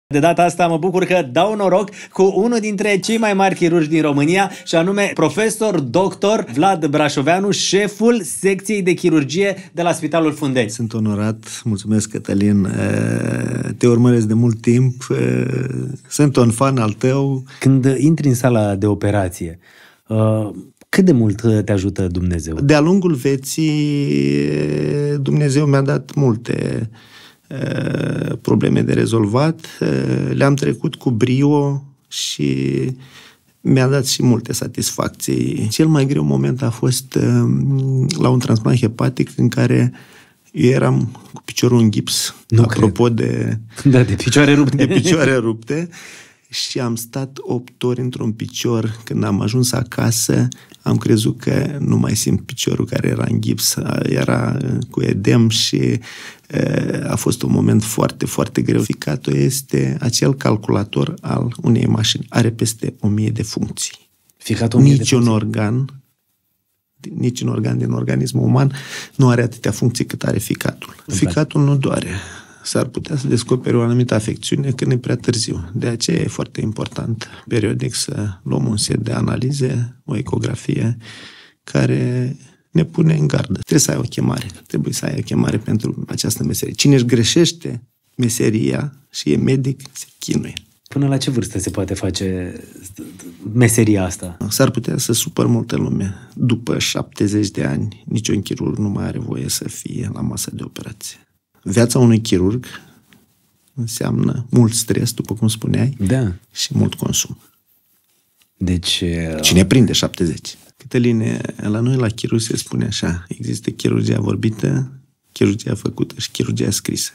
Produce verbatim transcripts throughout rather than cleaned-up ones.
De data asta mă bucur că dau noroc cu unul dintre cei mai mari chirurgi din România, și anume profesor doctor Vlad Brașoveanu, șeful secției de chirurgie de la Spitalul Fundeni. Sunt onorat, mulțumesc, Cătălin, te urmăresc de mult timp, sunt un fan al tău. Când intri în sala de operație, cât de mult te ajută Dumnezeu? De-a lungul vieții Dumnezeu mi-a dat multe probleme de rezolvat, le-am trecut cu brio și mi-a dat și multe satisfacții. Cel mai greu moment a fost la un transplant hepatic în care eu eram cu piciorul în gips, nu apropo cred. de, da, de picioare rupte. De picioare rupte. Și am stat opt ori într-un picior. Când am ajuns acasă, am crezut că nu mai simt piciorul care era în gips. Era cu edem și a fost un moment foarte, foarte greu. Ficatul este acel calculator al unei mașini. Are peste o mie de funcții. Ficatul Nici de funcții. un organ, nici un organ din organismul uman nu are atâtea funcții cât are ficatul. Ficatul nu doare. S-ar putea să descoperi o anumită afecțiune când e prea târziu. De aceea e foarte important periodic să luăm un set de analize, o ecografie, care ne pune în gardă. Trebuie să ai o chemare. Trebuie să ai o chemare pentru această meserie. Cine își greșește meseria și e medic, se chinuie. Până la ce vârstă se poate face meseria asta? S-ar putea să supăr multă lume. După șaptezeci de ani, niciun chirurg nu mai are voie să fie la masă de operație. Viața unui chirurg înseamnă mult stres, după cum spuneai, da. și mult consum. Deci... Cine prinde șaptezeci? Cătăline, la noi la chirurg se spune așa, există chirurgia vorbită, chirurgia făcută și chirurgia scrisă.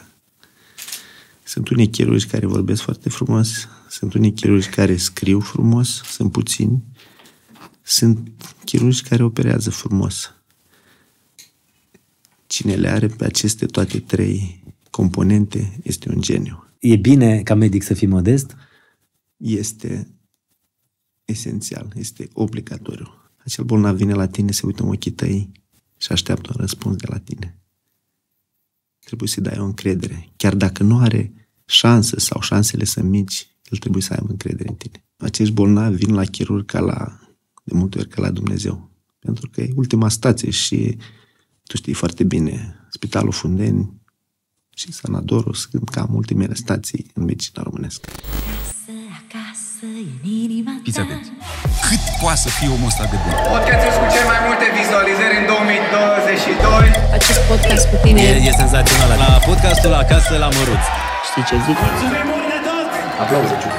Sunt unii chirurgi care vorbesc foarte frumos, sunt unii chirurgi care scriu frumos, sunt puțini, sunt chirurgi care operează frumos. Cine le are pe aceste toate trei componente este un geniu. E bine ca medic să fii modest? Este esențial, este obligatoriu. Acel bolnav vine la tine, se uită în ochii tăi și așteaptă un răspuns de la tine. Trebuie să-i dai o încredere. Chiar dacă nu are șanse sau șansele sunt mici, el trebuie să aibă încredere în tine. Acești bolnavi vin la chirurg ca la, de multe ori ca la Dumnezeu. Pentru că e ultima stație și tu știi foarte bine, Spitalul Fundeni și Sanadorul sunt cam ultimele stații în medicina românească. Fiți atenți. Cât poate să fie omul ăsta de bun? Podcastul cu cel mai multe vizualizări în două mii douăzeci și doi. Acest podcast cu tine e, e senzațional. La podcastul Acasă la Măruț. Știi ce zic? Mulțumim mult de tot! Aplauze, Ciucă.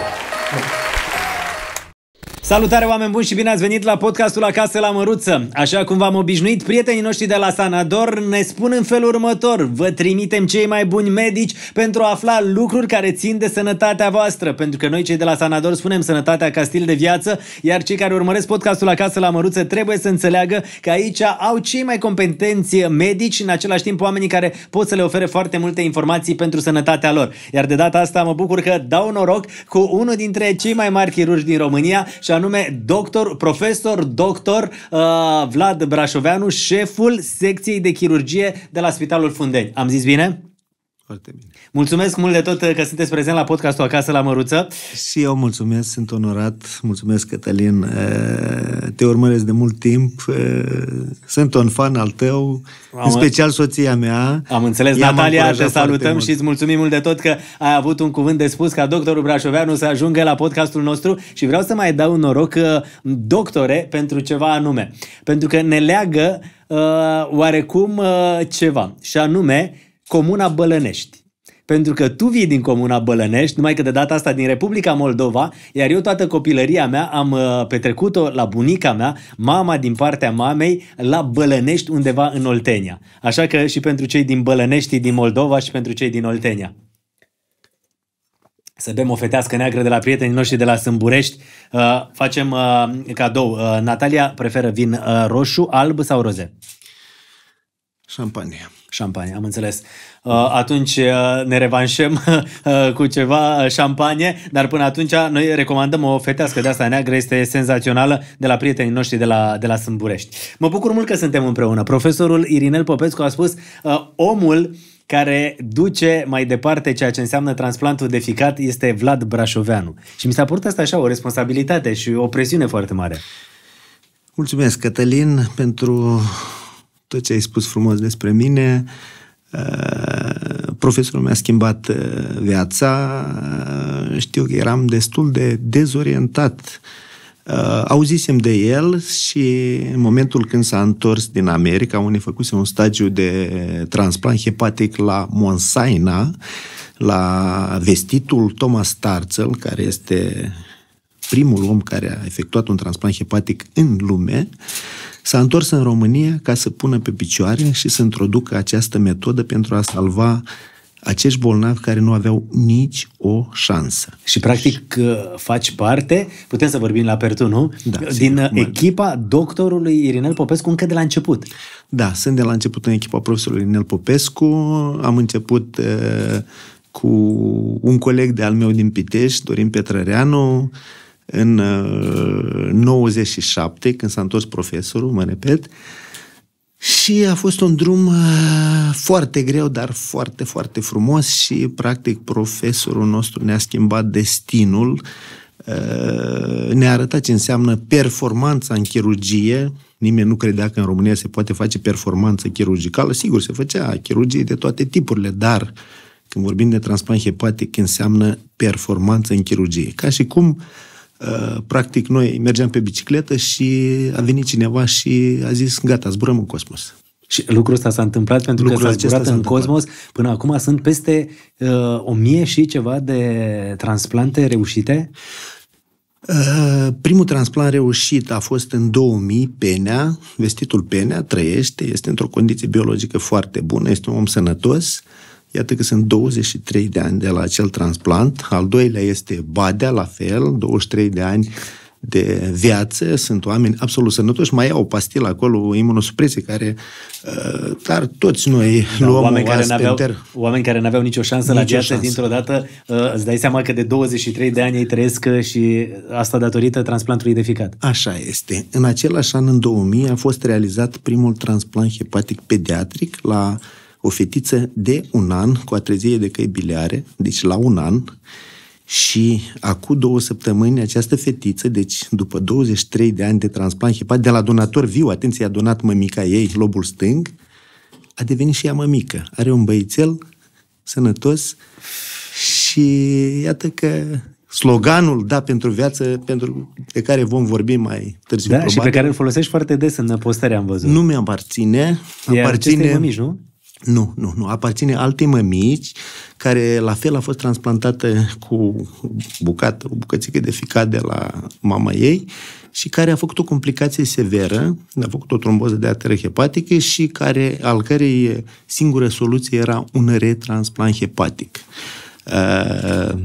Salutare, oameni buni, și bine ați venit la podcastul Acasă la Măruță. Așa cum v-am obișnuit, prietenii noștri de la Sanador ne spun în felul următor: vă trimitem cei mai buni medici pentru a afla lucruri care țin de sănătatea voastră, pentru că noi cei de la Sanador spunem sănătatea ca stil de viață, iar cei care urmăresc podcastul Acasă la Măruță trebuie să înțeleagă că aici au cei mai competenți medici și în același timp oamenii care pot să le ofere foarte multe informații pentru sănătatea lor. Iar de data asta mă bucur că dau noroc cu unul dintre cei mai mari chirurgi din România, și anume doctor, profesor doctor uh, Vlad Brașoveanu, șeful secției de chirurgie de la Spitalul Fundeni. Am zis bine? Foarte bine. Mulțumesc mult de tot că sunteți prezent la podcastul Acasă la Măruță. Și eu mulțumesc, sunt onorat. Mulțumesc, Cătălin. Te urmăresc de mult timp. Sunt un fan al tău, am în special soția mea. Am înțeles, Natalia, te salutăm și îți mulțumim mult de tot că ai avut un cuvânt de spus ca doctorul Brașoveanu să ajungă la podcastul nostru, și vreau să mai dau un noroc, doctore, pentru ceva anume. Pentru că ne leagă uh, oarecum uh, ceva, și anume Comuna Bălănești. Pentru că tu vii din Comuna Bălănești, numai că de data asta din Republica Moldova, iar eu toată copilăria mea am uh, petrecut-o la bunica mea, mama din partea mamei, la Bălănești, undeva în Oltenia. Așa că și pentru cei din Bălănești din Moldova și pentru cei din Oltenia. Să bem o fetească neagră de la prietenii noștri de la Sâmburești. Uh, facem uh, cadou. Uh, Natalia preferă vin uh, roșu, alb sau roze? Șampanie. Șampanie, am înțeles. Atunci ne revanșăm cu ceva șampanie, dar până atunci noi recomandăm o fetească de asta neagră, este senzațională, de la prietenii noștri de la, de la Sâmburești. Mă bucur mult că suntem împreună. Profesorul Irinel Popescu a spus: omul care duce mai departe ceea ce înseamnă transplantul de ficat este Vlad Brașoveanu. Și mi s-a părut asta așa, o responsabilitate și o presiune foarte mare. Mulțumesc, Cătălin, pentru tot ce ai spus frumos despre mine. Profesorul mi-a schimbat viața. Știu că eram destul de dezorientat. Auzisem de el și în momentul când s-a întors din America, unde făcuse un stagiu de transplant hepatic la Mount Sinai, la vestitul Thomas Starzel, care este primul om care a efectuat un transplant hepatic în lume, s-a întors în România ca să pună pe picioare și să introducă această metodă pentru a salva acești bolnavi care nu aveau nici o șansă. Și practic faci parte, putem să vorbim la Pertu, nu? Da, din sigur, echipa doctorului Irinel Popescu încă de la început. Da, sunt de la început în echipa profesorului Irinel Popescu. Am început uh, cu un coleg de al meu din Pitești, Dorin Petrăreanu, în uh, nouăzeci și șapte, când s-a întors profesorul, mă repet. Și a fost un drum uh, foarte greu, dar foarte, foarte frumos și, practic, profesorul nostru ne-a schimbat destinul, uh, ne-a arătat ce înseamnă performanța în chirurgie. Nimeni nu credea că în România se poate face performanță chirurgicală. Sigur, se făcea chirurgie de toate tipurile, dar când vorbim de transplant hepatic, înseamnă performanță în chirurgie. Ca și cum Uh, practic, noi mergeam pe bicicletă și a venit cineva și a zis, gata, zburăm în cosmos. Și lucrul ăsta s-a întâmplat pentru lucrul că s-a zburat în întâmplat. cosmos. Până acum sunt peste uh, o mie și ceva de transplante reușite? Uh, primul transplant reușit a fost în două mii, Penea. Vestitul Penea trăiește, este într-o condiție biologică foarte bună, este un om sănătos. Iată că sunt douăzeci și trei de ani de la acel transplant. Al doilea este Badea, la fel, douăzeci și trei de ani de viață. Sunt oameni absolut sănătoși. Mai au o pastilă acolo, imunosupresie, care... Uh, dar toți noi da, luăm oameni o care, n-aveau, asper... oameni care n-aveau nicio șansă nicio la viață, șansă. Dintr-o dată uh, îți dai seama că de douăzeci și trei de ani ei trăiesc și asta datorită transplantului de ficat. Așa este. În același an, în două mii, a fost realizat primul transplant hepatic pediatric la o fetiță de un an cu atrezie de căi biliare, deci la un an, și acum două săptămâni această fetiță, deci după douăzeci și trei de ani de transplant hepatic, de la donator viu, atenție, a donat mămica ei, lobul stâng, a devenit și ea mămică. Are un băițel sănătos și iată că sloganul Da pentru viață, pentru de care vom vorbi mai târziu, da, probabil. Și pe care îl folosești foarte des în postări, am văzut. Nu mi-aparține. Aparține mămici, nu? Nu, nu, nu. Aparține altei mămici, care la fel a fost transplantată cu bucată, o bucățică de ficat de la mama ei și care a făcut o complicație severă, a făcut o tromboză de arteră hepatică și care, al cărei singură soluție era un retransplant hepatic. Uh,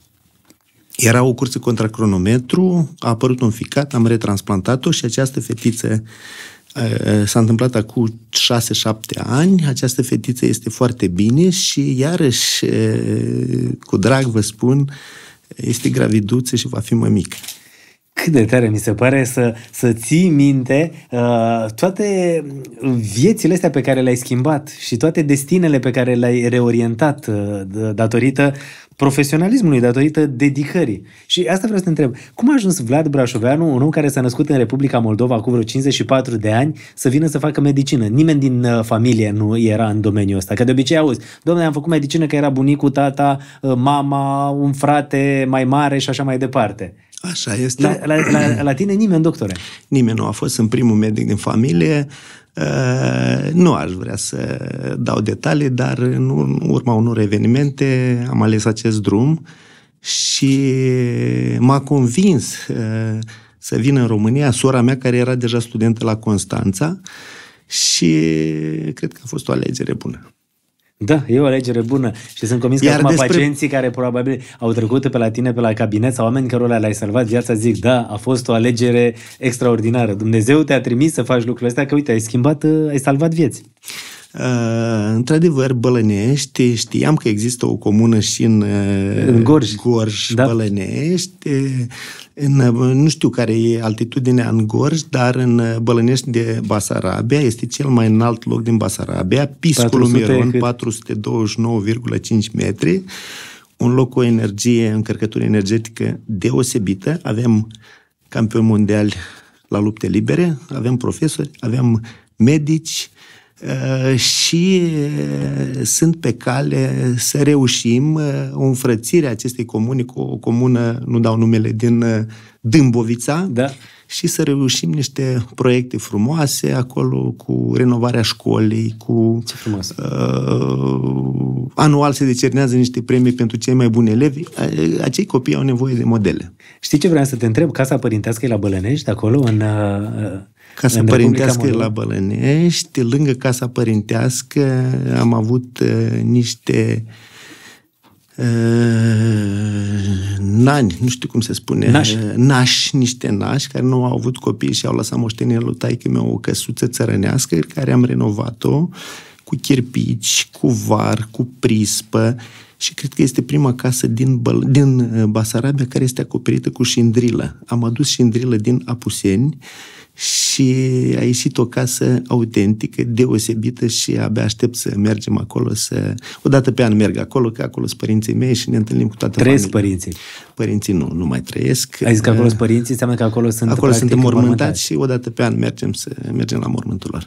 Era o cursă contra cronometru, a apărut un ficat, am retransplantat-o și această fetiță s-a întâmplat acum șase șapte ani. Această fetiță este foarte bine și iarăși, cu drag vă spun, este graviduță și va fi mămică. Cât de tare mi se pare să, să ții minte uh, toate viețile astea pe care le-ai schimbat și toate destinele pe care le-ai reorientat uh, datorită profesionalismului, datorită dedicării. Și asta vreau să te întreb. Cum a ajuns Vlad Brașoveanu, un om care s-a născut în Republica Moldova cu vreo cincizeci și patru de ani, să vină să facă medicină? Nimeni din uh, familie nu era în domeniul ăsta. Că de obicei auzi, dom'le, am făcut medicină că era bunicul, tata, uh, mama, un frate mai mare și așa mai departe. Așa este. La, la, la, la tine nimeni, doctore? Nimeni nu a fost. În primul medic din familie. Uh, nu aș vrea să dau detalii, dar în urma unor evenimente am ales acest drum și m-a convins uh, să vin în România sora mea, care era deja studentă la Constanța, și cred că a fost o alegere bună. Da, e o alegere bună și sunt convins că Iar acum despre... pacienții care probabil au trecut pe la tine, pe la cabinet, sau oameni cărora le-ai salvat viața, zic, da, a fost o alegere extraordinară. Dumnezeu te-a trimis să faci lucrurile astea, că uite, ai schimbat, ai salvat vieți. Uh, într-adevăr, Bălănești, știam că există o comună și în, în Gorj, Gorj da. Bălănești. În, nu știu care e altitudinea în Gorj, dar în Bălănești de Basarabia este cel mai înalt loc din Basarabia, Piscul Miron, patru sute douăzeci și nouă virgulă cinci metri, un loc cu o energie, încărcătură energetică deosebită. Avem campioni mondiali la lupte libere, avem profesori, avem medici, și sunt pe cale să reușim o înfrățire a acestei comuni cu o comună, nu dau numele, din Dâmbovița, da. Și să reușim niște proiecte frumoase acolo, cu renovarea școlii, cu... Ce frumos! Uh, anual se decernează niște premii pentru cei mai buni elevi. Acei copii au nevoie de modele. Știi ce vreau să te întreb? Casa părintească e la Bălănești, acolo, în... Uh, Casa în părintească e la Bălănești. Lângă casa părintească am avut uh, niște uh, nani, nu știu cum se spune, nași. nași, niște nași care nu au avut copii și au lăsat moștenire lui taică-meu o căsuță țărănească care am renovat-o cu chirpici, cu var, cu prispă și cred că este prima casă din, Băl- din Basarabia care este acoperită cu șindrilă. Am adus șindrilă din Apuseni și a ieșit o casă autentică, deosebită și abia aștept să mergem acolo, să... Odată pe an merg acolo, că acolo sunt părinții mei și ne întâlnim cu toată Trăiesc familia. părinții? Părinții nu, nu mai trăiesc. Ai zis că acolo sunt părinții, înseamnă că acolo sunt Acolo practic, sunt înmormântați și odată pe an mergem, să, mergem la mormântul lor.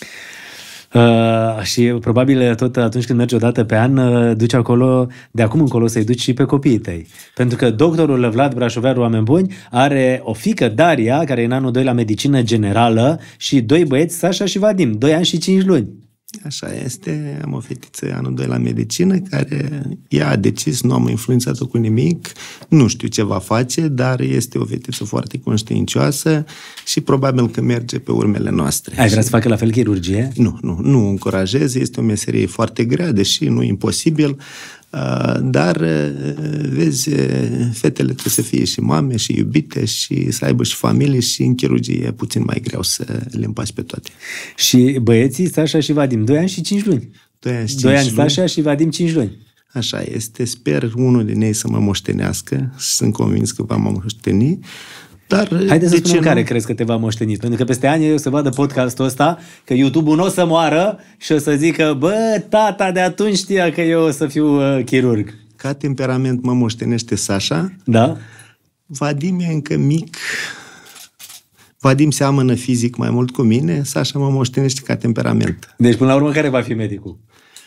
Uh, și probabil tot atunci când mergi o dată pe an, uh, duci acolo, de acum încolo să-i duci și pe copiii tăi. Pentru că doctorul Vlad Brașoveanu, oameni buni, are o fiică, Daria, care e în anul doi la medicină generală și doi băieți, Sasha și Vadim, doi ani și cinci luni. Așa este, am o fetiță anul doi la medicină care ea a decis, nu am influențat-o cu nimic, nu știu ce va face, dar este o fetiță foarte conștiincioasă și probabil că merge pe urmele noastre. Ai vrea să facă la fel chirurgie? Nu, nu, nu încurajez, este o meserie foarte grea, deși nu imposibil, dar, vezi, fetele trebuie să fie și mame, și iubite, și să aibă și familie, și în chirurgie e puțin mai greu să le împaci pe toate. Și băieții, Sasha și Vadim, doi ani și cinci luni. Doi ani, și doi ani cinci luni. Sasha și Vadim cinci luni. Așa este, sper unul din ei să mă moștenească, sunt convins că va mă moșteni. Dar haideți să spunem nu? care crezi că te va moșteni. Pentru că peste ani o să vadă podcastul ăsta, că YouTube-ul nu o să moară și o să zică, bă, tata de atunci știa că eu o să fiu uh, chirurg. Ca temperament mă moștenește Sasha. Da? Vadim e încă mic. Vadim seamănă fizic mai mult cu mine, Sasha mă moștenește ca temperament. Deci până la urmă care va fi medicul?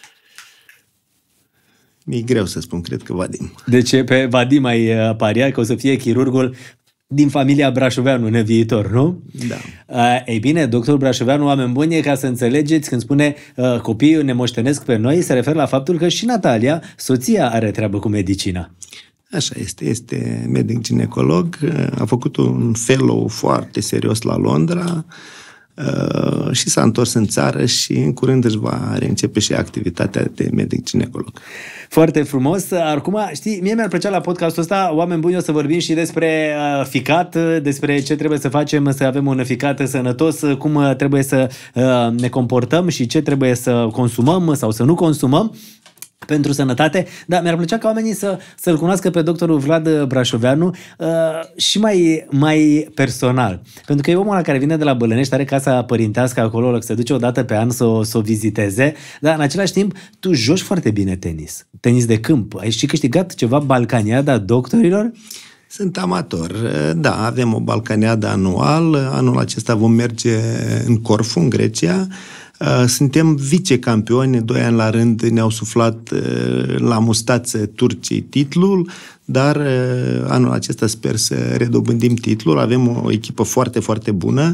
Mi-e greu să spun, cred că Vadim. Deci pe Vadim ai uh, pariat că o să fie chirurgul din familia Brașoveanu în viitor, nu? Da. Uh, ei bine, doctor Brașoveanu, oameni buni, ca să înțelegeți, când spune uh, copiii ne moștenesc pe noi, se referă la faptul că și Natalia, soția, are treabă cu medicina. Așa este, este medic ginecolog, a făcut un fellow foarte serios la Londra uh, și s-a întors în țară și în curând își va reîncepe și activitatea de medic ginecolog. Foarte frumos. Acum, știi, mie mi-ar plăcea la podcastul ăsta, oameni buni, o să vorbim și despre uh, ficat, despre ce trebuie să facem să avem un ficat sănătos, cum uh, trebuie să uh, ne comportăm și ce trebuie să consumăm sau să nu consumăm pentru sănătate, dar mi-ar plăcea ca oamenii să, să-l cunoască pe doctorul Vlad Brașoveanu uh, și mai, mai personal. Pentru că e omul ăla care vine de la Bălănești, are casa părintească acolo, se duce o dată pe an să o, să o viziteze, dar în același timp tu joci foarte bine tenis. Tenis de câmp. Ai și câștigat ceva Balcaniada doctorilor? Sunt amator. Da, avem o Balcaniadă anual. Anul acesta vom merge în Corfu, în Grecia. Suntem vicecampioni, doi ani la rând ne-au suflat la mustață turcii titlul, dar anul acesta sper să redobândim titlul. Avem o echipă foarte, foarte bună,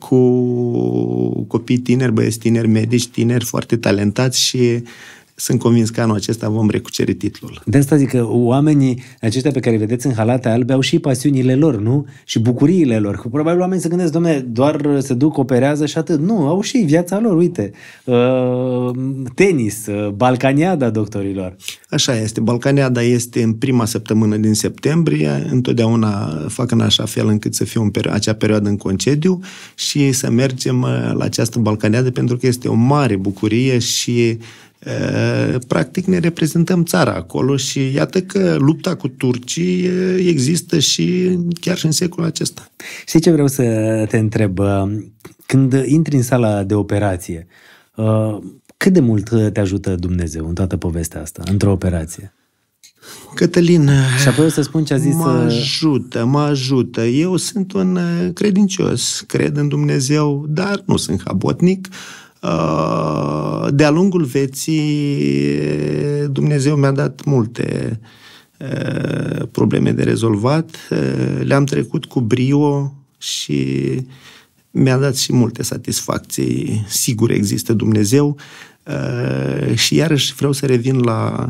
cu copii tineri, băieți tineri, medici tineri, foarte talentați și sunt convins că anul acesta vom recuceri titlul. De asta zic că oamenii aceștia pe care îi vedeți în halate albe au și pasiunile lor, nu? Și bucuriile lor. Că probabil oamenii se gândesc, dom'le, doar se duc, operează și atât. Nu, au și viața lor, uite. Uh, tenis, uh, Balcaniada doctorilor. Așa este. Balcaniada este în prima săptămână din septembrie. Întotdeauna fac în așa fel încât să fie perio- acea perioadă în concediu și să mergem la această Balcaniadă pentru că este o mare bucurie și Practic ne reprezentăm țara acolo și iată că lupta cu turcii există și chiar și în secolul acesta. Știi ce vreau să te întreb? Când intri în sala de operație, cât de mult te ajută Dumnezeu în toată povestea asta, într-o operație? Cătălin, și apoi o să spun ce a zis... Mă ajută, mă ajută. Eu sunt un credincios, cred în Dumnezeu, dar nu sunt habotnic. De-a lungul vieții, Dumnezeu mi-a dat multe probleme de rezolvat. Le-am trecut cu brio și mi-a dat și multe satisfacții. Sigur există Dumnezeu. Și iarăși vreau să revin la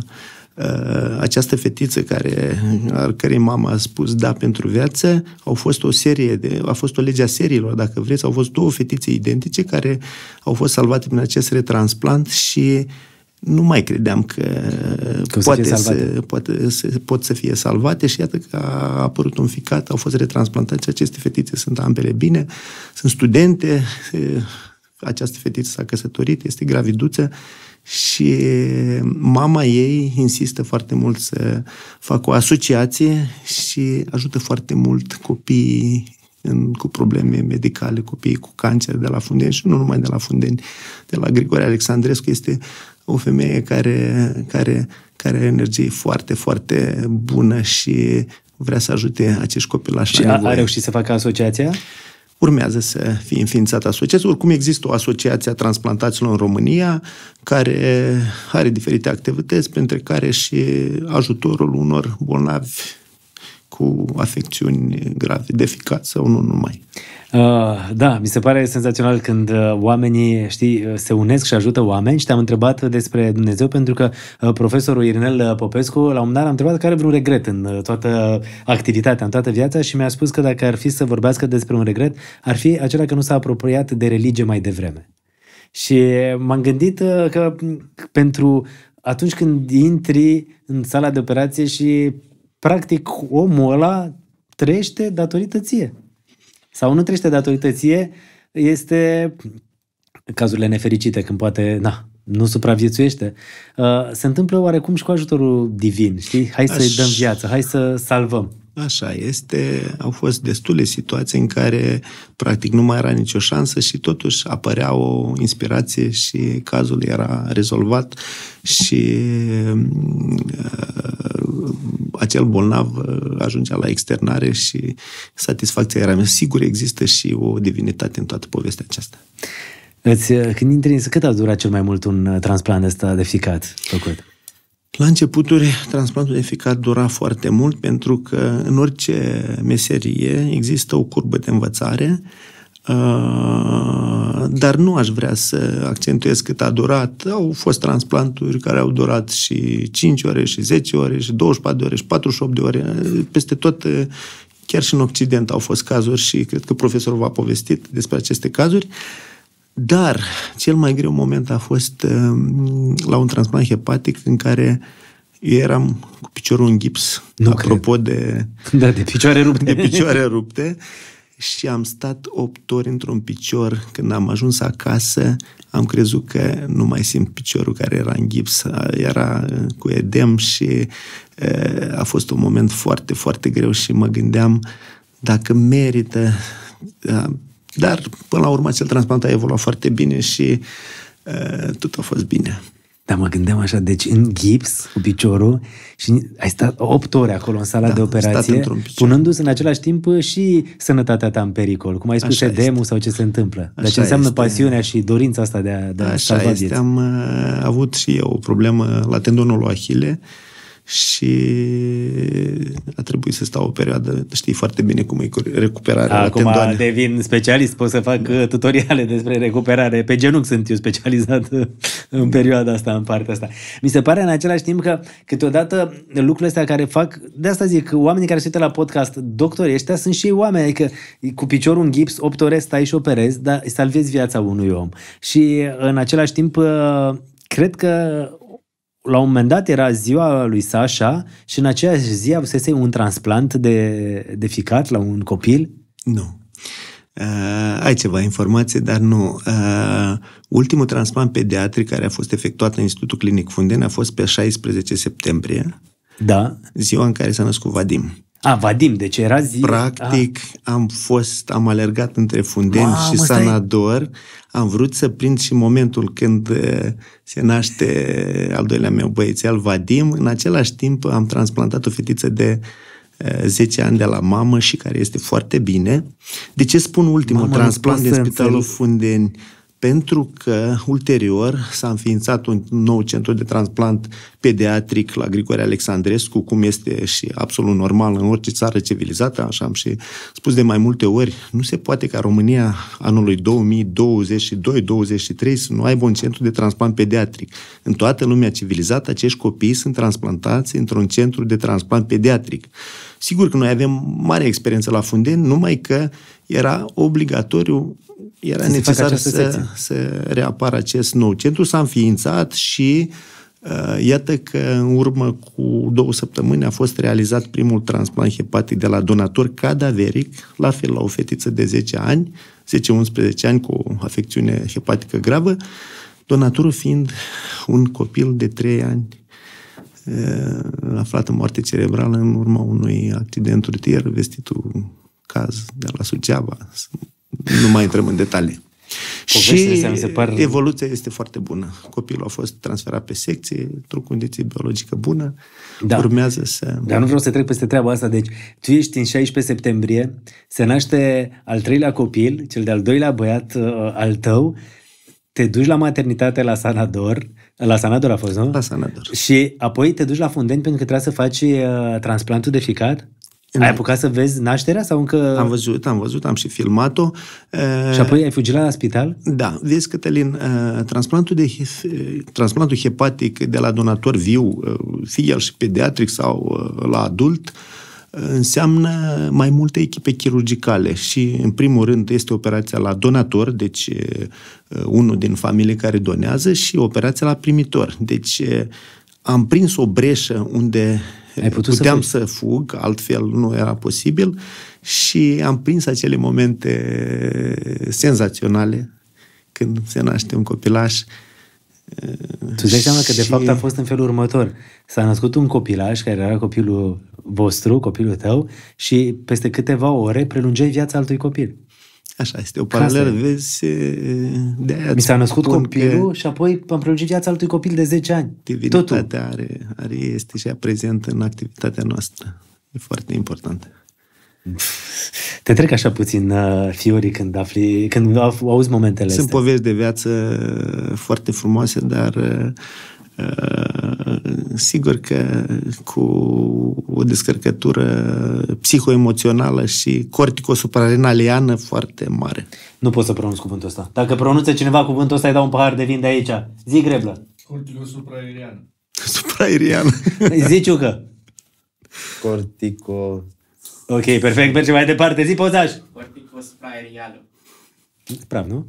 această fetiță care, al cărei mama a spus da pentru viață. Au fost o serie de, a fost o lege a seriilor, dacă vreți, au fost două fetițe identice care au fost salvate prin acest retransplant și nu mai credeam că, că poate, să, poate să, pot să fie salvate și iată că a apărut un ficat, au fost retransplantate și aceste fetițe sunt ambele bine, sunt studente, această fetiță s-a căsătorit, este graviduță și mama ei insistă foarte mult să facă o asociație și ajută foarte mult copiii în, cu probleme medicale, copiii cu cancer de la Fundeni și nu numai de la Fundeni, de la Grigore Alexandrescu. Este o femeie care, care, care are energie foarte, foarte bună și vrea să ajute acești copilași. Și a, a reușit să facă asociația? Urmează să fie înființată asociația. Oricum există o asociație a transplantaților în România care are diferite activități, printre care și ajutorul unor bolnavi cu afecțiuni grave de ficat sau nu numai. Uh, da, mi se pare senzațional când uh, oamenii, știi, se unesc și ajută oameni și te-am întrebat despre Dumnezeu pentru că uh, profesorul Irinel Popescu, la un moment dat l-am întrebat că are vreun regret în uh, toată activitatea, în toată viața și mi-a spus că dacă ar fi să vorbească despre un regret, ar fi acela că nu s-a apropiat de religie mai devreme. Și m-am gândit uh, că pentru atunci când intri în sala de operație și practic omul ăla trăiește datorită ție. Sau nu trăiește datorită ție, este cazurile nefericite când poate, na, nu supraviețuiește. Se întâmplă oarecum și cu ajutorul divin, știi? Hai să-i dăm viață, hai să salvăm. Așa este, au fost destule situații în care practic nu mai era nicio șansă și totuși apărea o inspirație și cazul era rezolvat și uh, acel bolnav ajungea la externare și satisfacția era mea. Sigur există și o divinitate în toată povestea aceasta. Îți, când intri, cât a durat cel mai mult un transplant ăsta de ficat făcut? La începuturi, transplantul de ficat dura foarte mult pentru că în orice meserie există o curbă de învățare, dar nu aș vrea să accentuez cât a durat. Au fost transplanturi care au durat și cinci ore, și zece ore, și douăzeci și patru de ore, și patruzeci și opt de ore. Peste tot, chiar și în Occident au fost cazuri și cred că profesorul v-a povestit despre aceste cazuri. Dar cel mai greu moment a fost uh, la un transplant hepatic în care eu eram cu piciorul în gips, nu apropo cred. de... Da, de picioare rupte. De picioare rupte. Și am stat opt ori într-un picior. Când am ajuns acasă, am crezut că nu mai simt piciorul care era în gips. Era cu edem și uh, a fost un moment foarte, foarte greu și mă gândeam dacă merită... Uh, Dar, până la urmă, acel transplant a evoluat foarte bine și uh, tot a fost bine. Da, mă gândeam așa, deci în gips, cu piciorul, și ai stat opt ore acolo în sala da, de operație, punându-se în același timp și sănătatea ta în pericol, cum ai spus, edemul sau ce se întâmplă. Deci înseamnă este. Pasiunea și dorința asta de a, de a salva vieți. Este. Am uh, avut și eu o problemă la tendonul Achille și a trebuit să stau o perioadă, știi foarte bine cum e recuperarea Acum la tendoane. devin specialist, pot să fac da. tutoriale despre recuperare. Pe genunchi sunt eu specializat în perioada asta, în partea asta. Mi se pare în același timp că câteodată lucrurile astea care fac, de asta zic, oamenii care se uită la podcast, doctorii ăștia sunt și ei oameni, adică cu piciorul în gips, opt ore stai și operezi, dar salvezi viața unui om. Și în același timp, cred că la un moment dat era ziua lui Sasha și în aceeași zi avusese un transplant de, de ficat la un copil? Nu. Uh, ai ceva informație, dar nu. Uh, ultimul transplant pediatric care a fost efectuat în Institutul Clinic Fundeni a fost pe șaisprezece septembrie, Da. ziua în care s-a născut Vadim. A, Vadim, deci era zi... Practic, A. am fost, am alergat între Fundeni Mamă, și stai. Sanador. Am vrut să prind și momentul când uh, se naște al doilea meu băiețel, Vadim. În același timp am transplantat o fetiță de uh, zece ani de la mamă și care este foarte bine. De ce spun ultimul Mamă, transplant nu din pot să Spitalul înțeleg. Fundeni? Pentru că, ulterior, s-a înființat un nou centru de transplant pediatric la Grigore Alexandrescu, cum este și absolut normal în orice țară civilizată, așa am și spus de mai multe ori, nu se poate ca România anului două mii douăzeci și doi douăzeci și trei să nu aibă un centru de transplant pediatric. În toată lumea civilizată, acești copii sunt transplantați într-un centru de transplant pediatric. Sigur că noi avem mare experiență la Fundeni, numai că era obligatoriu, era Să se facă necesar această să, secție. să reapară acest nou centru. S-a înființat și uh, iată că în urmă cu două săptămâni a fost realizat primul transplant hepatic de la donator cadaveric, la fel la o fetiță de zece ani, zece unsprezece ani cu o afecțiune hepatică gravă, donatorul fiind un copil de trei ani uh, aflat în moarte cerebrală în urma unui accident rutier, vestitul caz de la Suceava. Nu mai intrăm în detalii. Poveștile Și astea mi se par- evoluția este foarte bună. Copilul a fost transferat pe secție, într-o condiție biologică bună. Da. Urmează să... Dar nu vreau să trec peste treaba asta. Deci, tu ești în șaisprezece septembrie, se naște al treilea copil, cel de-al doilea băiat uh, al tău, te duci la maternitate la Sanador, la Sanador a fost, nu? La Sanador. Și apoi te duci la Fundeni pentru că trebuia să faci uh, transplantul de ficat? În- Ai apucat să vezi nașterea sau încă... Am văzut, am văzut, am și filmat-o. Și apoi ai fugit la spital? Da, vezi, Cătălin, uh, transplantul, de, uh, transplantul hepatic de la donator viu, uh, fie el și pediatric sau uh, la adult, uh, înseamnă mai multe echipe chirurgicale și, în primul rând, este operația la donator, deci uh, unul din familie care donează, și operația la primitor. Deci uh, am prins o breșă unde Ai putut puteam să să, să fug, altfel nu era posibil, și am prins acele momente senzaționale când se naște un copilaș. Tu îți dai seama că de Și- fapt a fost în felul următor. S-a născut un copilaș care era copilul vostru, copilul tău, și peste câteva ore prelungeai viața altui copil. Așa, este o paralelă, Asta e. vezi, de aia Mi s-a născut spun copilul că și apoi am prelungit viața altui copil de zece ani. Totul. divinitatea are, are, este și ea prezentă în activitatea noastră. E foarte important. Te trec așa puțin uh, fiorii când afli, când au- auzi momentele Sunt astea. povești de viață foarte frumoase, dar uh, sigur că cu o descărcătură psihoemoțională și corticosuprarenaliană foarte mare. Nu pot să pronunț cuvântul ăsta. Dacă pronunță cineva cuvântul ăsta, îi dau un pahar de vin de aici. Zi, Greblă. Corticosupraerian. Supraerian. Zi, Ciucă. Cortico... Ok, perfect, mergem mai departe. Zi, Pozaș. Corticosupraeriană. Prav, nu?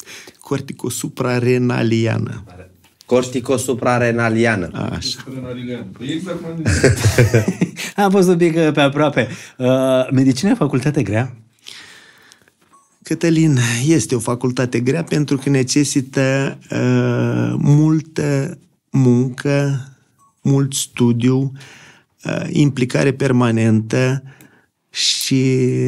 Corticosuprarenaliană. Corticosuprarenaliană. Așa. Suprarenalian. Păi exact cum am zis. Am fost un pic uh, pe aproape. Uh, medicina e o facultate grea? Cătălin, este o facultate grea pentru că necesită uh, multă muncă, mult studiu, uh, implicare permanentă și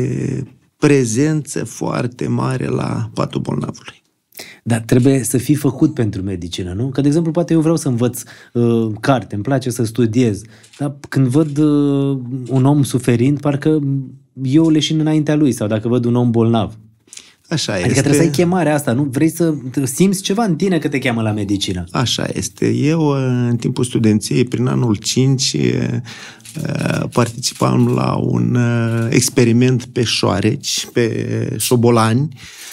prezență foarte mare la patul bolnavului. Dar trebuie să fii făcut pentru medicină, nu? Că, de exemplu, poate eu vreau să învăț uh, carte, îmi place să studiez, dar când văd uh, un om suferind, parcă eu leșin înaintea lui, sau dacă văd un om bolnav. Așa Adică este. trebuie să ai chemarea asta, nu? Vrei să simți ceva în tine că te cheamă la medicină. Așa este. Eu, în timpul studenției, prin anul cinci, participam la un experiment pe șoareci, pe șobolani,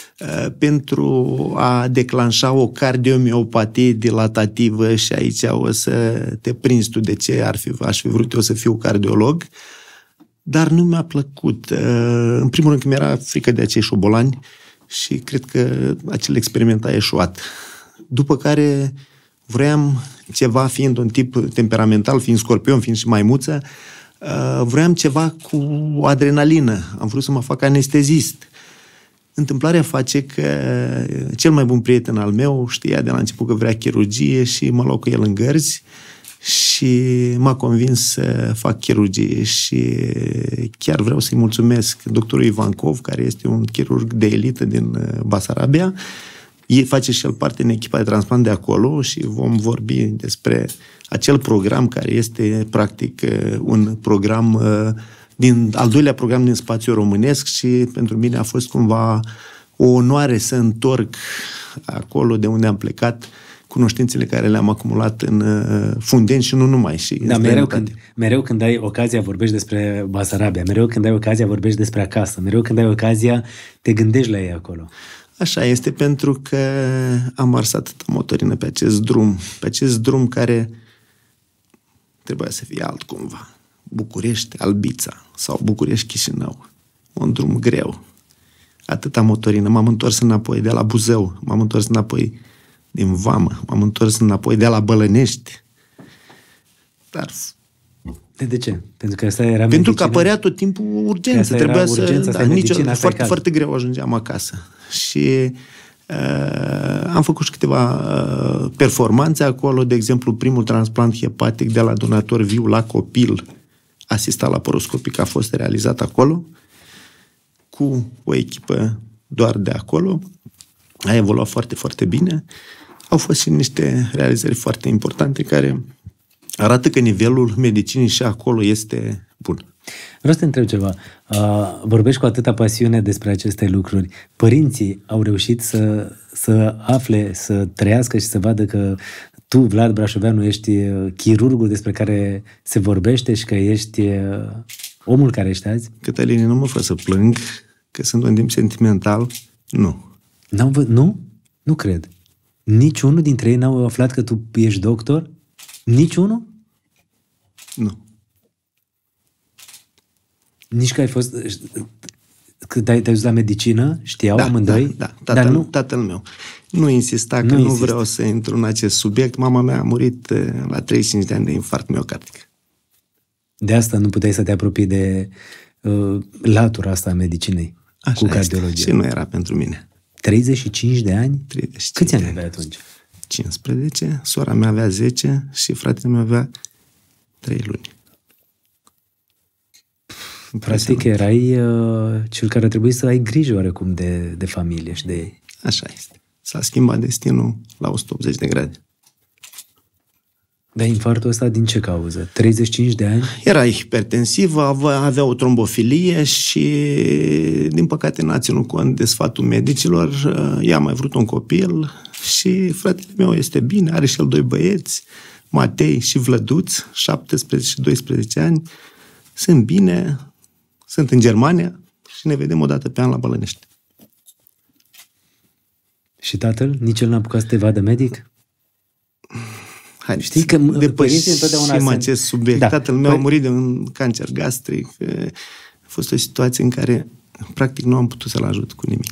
pentru a declanșa o cardiomiopatie dilatativă, și aici o să te prinzi tu de ce ar fi, aș fi vrut eu să fiu cardiolog, dar nu mi-a plăcut. În primul rând că mi-era frică de acei șobolani și cred că acel experiment a eșuat. După care vroiam ceva, fiind un tip temperamental, fiind scorpion, fiind și maimuță, vroiam ceva cu adrenalină. Am vrut să mă fac anestezist. întâmplarea face că cel mai bun prieten al meu știa de la început că vrea chirurgie și mă luau cu el în gărzi și m-a convins să fac chirurgie și chiar vreau să-i mulțumesc doctorul Ivancov, care este un chirurg de elită din Basarabia. Ei face și el parte în echipa de transplant de acolo și vom vorbi despre acel program care este practic un program din al doilea program din spațiul românesc și pentru mine a fost cumva o onoare să întorc acolo de unde am plecat cunoștințele care le-am acumulat în Fundeni și nu numai. Și da, mereu când, mereu când ai ocazia vorbești despre Basarabia, mereu când ai ocazia vorbești despre acasă, mereu când ai ocazia te gândești la ei acolo. Așa este, pentru că am ars atâta motorină pe acest drum, pe acest drum care trebuia să fie altcumva. București, Albița sau București, Chișinău. Un drum greu. Atâta motorină. M-am întors înapoi de la Buzău, m-am întors înapoi din Vamă, m-am întors înapoi de la Bălănești. Dar... De, de ce? Pentru că asta era Pentru medicină? că apărea tot timpul urgență. Trebuia urgența, să... Da, nici foarte, caz. foarte greu ajungeam acasă. Și uh, am făcut și câteva uh, performanțe acolo. De exemplu, primul transplant hepatic de la donator viu la copil asistat laparoscopic a fost realizat acolo cu o echipă doar de acolo. A evoluat foarte, foarte bine. Au fost și niște realizări foarte importante care arată că nivelul medicinii și acolo este bun. Vreau să te întreb ceva. Uh, vorbești cu atâta pasiune despre aceste lucruri. Părinții au reușit să, să afle, să trăiască și să vadă că tu, Vlad Brașoveanu, ești chirurgul despre care se vorbește și că ești omul care ești azi? Cătăline, nu mă fă să plâng, că sunt un timp sentimental. Nu. N-au vă... Nu? Nu cred. Niciunul dintre ei n-au aflat că tu ești doctor? Niciunul? Nu. Nici că ai fost... Când ai, te-ai dus la medicină, știau da, amândoi? Da, da. Tatăl, Dar nu... tatăl meu. Nu insista, nu că insist. nu vreau să intru în acest subiect. Mama mea a murit la treizeci și cinci de ani de infarct miocardic. De asta nu puteai să te apropii de uh, latura asta a medicinei. Așa cu cardiologie. Este. Și nu era pentru mine. treizeci și cinci de ani? treizeci și cinci Câți ani de aveai atunci? cincisprezece, sora mea avea zece și fratele meu avea trei luni. Practic erai uh, cel care trebuie să ai grijă oarecum de, de familie și de ei. Așa este. S-a schimbat destinul la o sută optzeci de grade. Dar infarctul ăsta din ce cauză? treizeci și cinci de ani? Era hipertensivă, avea o trombofilie și, din păcate, n-a ținut cont de sfatul medicilor. Ea a mai vrut un copil și fratele meu este bine, are și el doi băieți, Matei și Vlăduț, șaptesprezece și doisprezece ani. Sunt bine, sunt în Germania și ne vedem o dată pe an la Bălănești. Și tatăl? Nici el n-a apucat să te vadă medic? Haideți, știi că depășim întotdeauna acest subiect. Da. Tatăl meu a murit de un cancer gastric. A fost o situație în care practic nu am putut să-l ajut cu nimic.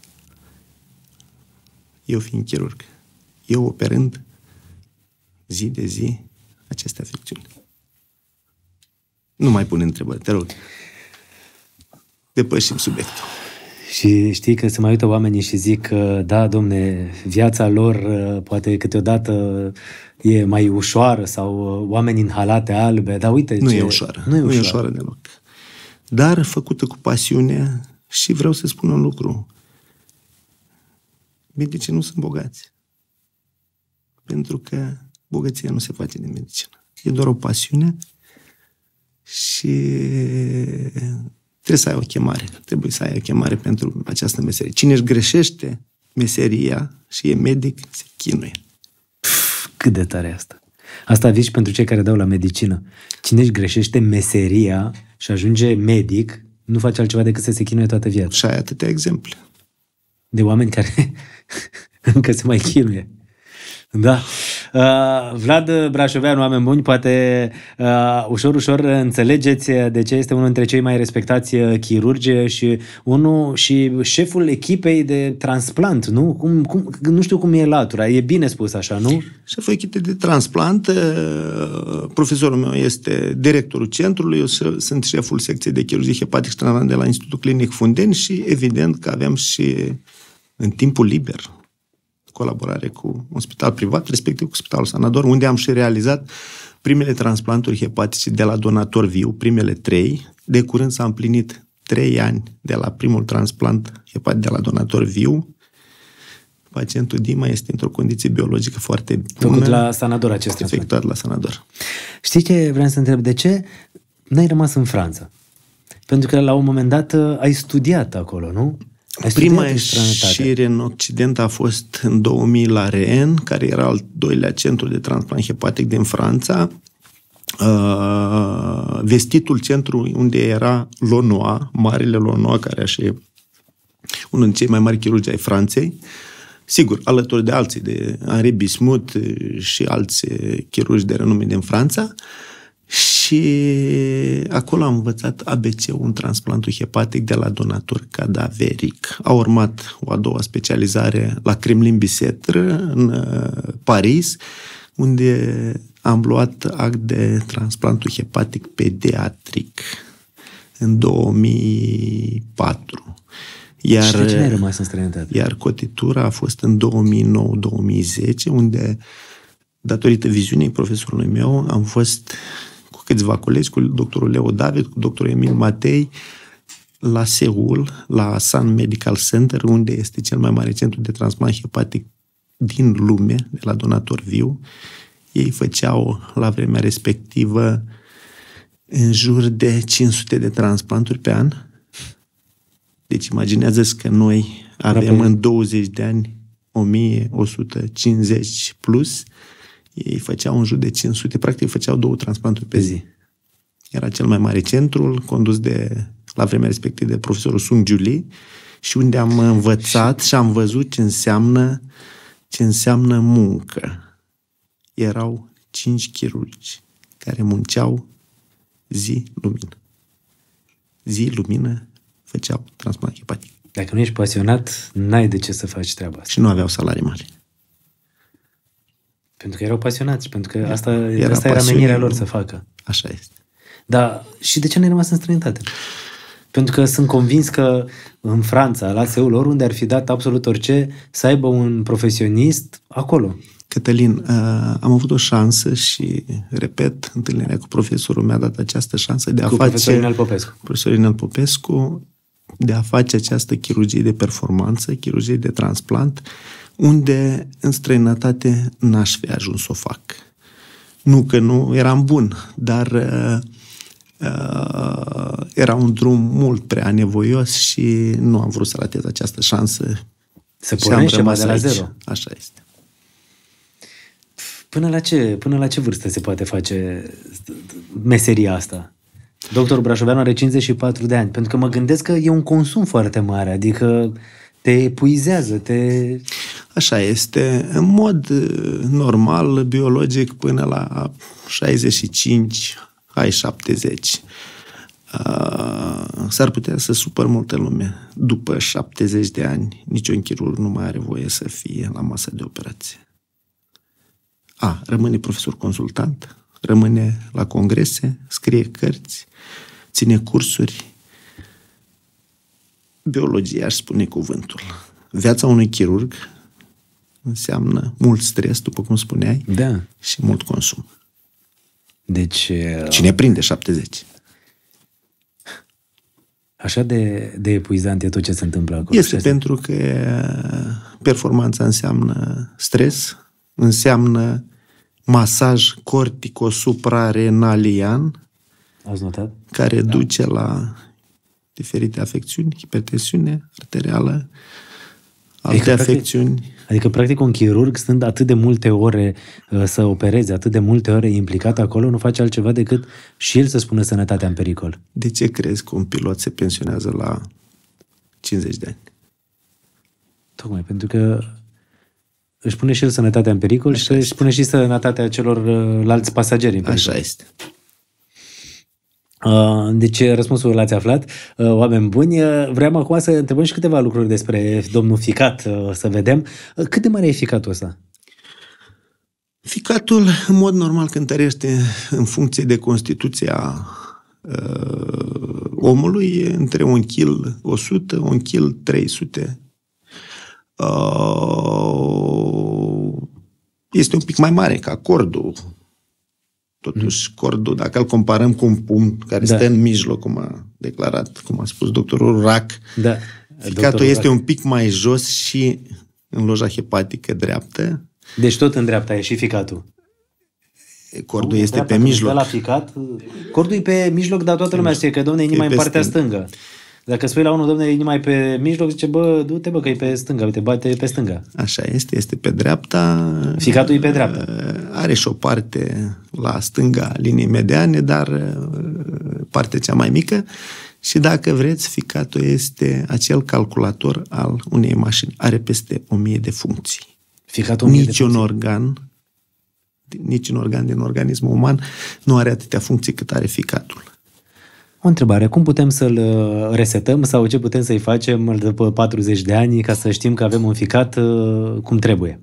Eu fiind chirurg, eu operând zi de zi aceste afecțiuni. Nu mai pune întrebări, te rog. Depășim subiectul. Și știi că se mai uită oamenii și zic că, da, domne, viața lor poate câteodată e mai ușoară sau oameni în halate albe, dar uite Nu ce... e ușoară, nu e nu ușoară. e ușoară deloc. Dar făcută cu pasiune și vreau să spun un lucru. Medicii nu sunt bogați. Pentru că bogăția nu se face din medicină. E doar o pasiune și trebuie să ai o chemare. Trebuie să ai o chemare pentru această meserie. Cine își greșește meseria și e medic, se chinuie. Cât de tare asta. Asta zici pentru cei care dau la medicină. Cine își greșește meseria și ajunge medic, nu face altceva decât să se chinuie toată viața. Și ai atâtea exemple. De oameni care încă se mai chinuie. Da. Uh, Vlad Brașoveanu, oameni buni, poate uh, ușor, ușor înțelegeți de ce este unul dintre cei mai respectați chirurgi și unul și șeful echipei de transplant, nu? Cum, cum, nu știu cum e latura, e bine spus așa, nu? Șeful echipei de transplant, profesorul meu este directorul centrului, eu sunt șeful secției de chirurgie hepatic și transplant de la Institutul Clinic Fundeni și evident că avem și în timpul liber colaborare cu un spital privat, respectiv cu Spitalul Sanador, unde am și realizat primele transplanturi hepatice de la donator viu, primele trei. De curând s-a împlinit trei ani de la primul transplant hepatic de la donator viu. Pacientul Dima este într-o condiție biologică foarte bună. Făcut la Sanador acest transplant. Efectuat la Sanador. Știi ce vreau să întreb? De ce n-ai rămas în Franța? Pentru că la un moment dat ai studiat acolo, nu? Ai Prima ieșire în Occident a fost în două mii la Rennes, care era al doilea centru de transplant hepatic din Franța. Uh, vestitul centru unde era Launois, marele Launois, care așa e unul dintre cei mai mari chirurgi ai Franței. Sigur, alături de alții, de Henri Bismuth și alți chirurgi de renume din Franța. Și acolo am învățat A B C-ul în transplantul hepatic de la donator cadaveric. A urmat o a doua specializare la Kremlin-Bicêtre, în Paris, unde am luat act de transplantul hepatic pediatric în două mii patru. Iar, și de ce ai rămas în străinătate? Iar cotitura a fost în două mii nouă două mii zece, unde, datorită viziunii profesorului meu, am fost cu câțiva colegi, cu doctorul Leo David, cu doctorul Emil Matei, la Seul, la Sun Medical Center, unde este cel mai mare centru de transplant hepatic din lume, de la donator viu. Ei făceau, la vremea respectivă, în jur de cinci sute de transplanturi pe an. Deci imaginează-ți că noi avem în douăzeci de ani o mie o sută cincizeci plus. Ei făceau în jur de cinci sute, practic făceau două transplanturi pe zi. Era cel mai mare centru, condus de, la vremea respectivă, de profesorul Sung Julie, și unde am învățat și am văzut ce înseamnă, ce înseamnă muncă. Erau cinci chirurgi care munceau zi lumină. Zi lumină făceau transplant hepatic. Dacă nu ești pasionat, n-ai de ce să faci treaba asta. Și nu aveau salarii mari. Pentru că erau pasionați, pentru că asta era, era, asta era menirea lor să facă. Așa este. Dar și de ce n-ai rămas în străinătate? Pentru că sunt convins că în Franța, la Seul, oriunde ar fi dat absolut orice, să aibă un profesionist acolo. Cătălin, am avut o șansă și, repet, întâlnirea cu profesorul mi-a dat această șansă de a cu face... profesorul Inel Popescu. Profesorul Inel Popescu, de a face această chirurgie de performanță, chirurgie de transplant, unde în străinătate n-aș fi ajuns să o fac. Nu că nu eram bun, dar uh, uh, era un drum mult prea nevoios și nu am vrut să ratez această șansă. Să pornești ceva de la zero. Așa este. Până la ce, până la ce vârstă se poate face meseria asta? Doctorul Brașoveanu are cincizeci și patru de ani, pentru că mă gândesc că e un consum foarte mare, adică te epuizează, te... Așa este. În mod normal, biologic, până la șaizeci și cinci, hai șaptezeci. S-ar putea să supăr multă lume. După șaptezeci de ani, niciun chirurg nu mai are voie să fie la masa de operație. A, rămâne profesor consultant, rămâne la congrese, scrie cărți, ține cursuri. Biologia, aș spune cuvântul. Viața unui chirurg înseamnă mult stres, după cum spuneai, da, și mult consum. Deci... Cine prinde șaptezeci? Așa de, de epuizant e tot ce se întâmplă acolo. Este pentru că performanța înseamnă stres, înseamnă masaj cortico-suprarenalian, ați notat? Care da. duce la diferite afecțiuni, hipertensiune arterială, alte adică, afecțiuni. Practic, adică, practic, un chirurg, stând atât de multe ore uh, să opereze, atât de multe ore implicat acolo, nu face altceva decât și el să spună sănătatea în pericol. De ce crezi că un pilot se pensionează la cincizeci de ani? Tocmai pentru că își pune și el sănătatea în pericol Așa și este. își pune și sănătatea celorlalți pasageri în pericol. Așa este. Deci răspunsul l-ați aflat, oameni buni. Vreau acum să întrebăm și câteva lucruri despre domnul Ficat, să vedem. Cât de mare e ficatul ăsta? Ficatul, în mod normal, cântărește în funcție de Constituția uh, omului între un kil o sută, un kil trei sute. Uh, este un pic mai mare ca cordul. Totuși, cordul, dacă îl comparăm cu un pumn care da. stă în mijloc, cum a declarat, cum a spus doctorul Rac, da. ficatul doctorul este Rac. un pic mai jos și în loja hepatică dreaptă. Deci tot în dreapta e și ficatul. Cordul nu, este dreapta, pe mijloc. La ficat, cordul e pe mijloc, dar toată lumea știe că, domne, e inima în partea stâng. stângă. Dacă spui la unul, domne, e inima e pe mijloc, zice, bă, du-te, bă, că e pe stânga, uite, bate pe stânga. Așa este, este pe dreapta. Ficatul e pe dreapta. Are și o parte la stânga liniei mediane, dar partea cea mai mică. Și dacă vreți, ficatul este acel calculator al unei mașini. Are peste o mie de funcții. Ficatul nici un organ, nici un organ din organismul uman nu are atâtea funcții cât are ficatul. O întrebare, cum putem să-l resetăm sau ce putem să-i facem după patruzeci de ani ca să știm că avem un ficat cum trebuie?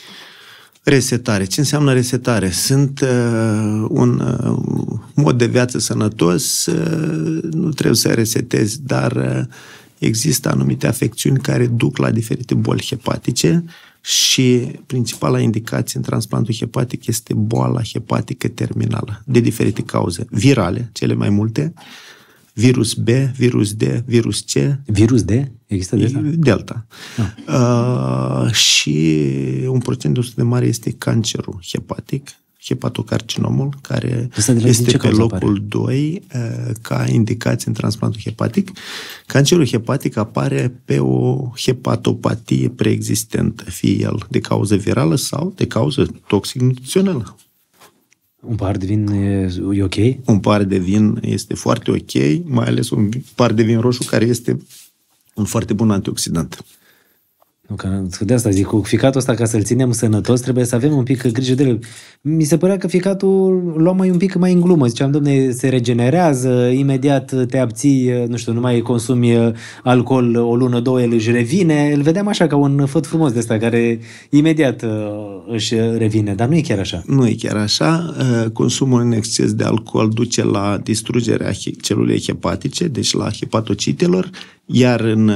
Resetare. Ce înseamnă resetare? Sunt uh, un uh, mod de viață sănătos, uh, nu trebuie să resetezi, dar uh, există anumite afecțiuni care duc la diferite boli hepatice și principala indicație în transplantul hepatic este boala hepatică terminală, de diferite cauze. Virale, cele mai multe, virus B, virus D, virus C. Virus D? Există Delta? Delta. Ah. Uh, și un procent destul de mare este cancerul hepatic, hepatocarcinomul, care este pe locul apare? doi uh, ca indicație în transplantul hepatic. Cancerul hepatic apare pe o hepatopatie preexistentă, fie el de cauză virală sau de cauză toxic-nutrițională. Un pahar de vin e, e ok? Un pahar de vin este foarte ok, mai ales un pahar de vin roșu care este un foarte bun antioxidant. Nu, că de asta zic, cu ficatul ăsta, ca să-l ținem sănătos, trebuie să avem un pic grijă de el. Mi se părea că ficatul luam mai un pic mai în glumă. Ziceam, domne, se regenerează, imediat te abții, nu știu, nu mai consumi alcool o lună, două, el își revine. Îl vedeam așa ca un făt frumos de ăsta, care imediat își revine, dar nu e chiar așa. Nu e chiar așa. Consumul în exces de alcool duce la distrugerea celulei hepatice, deci la hepatocitelor, iar în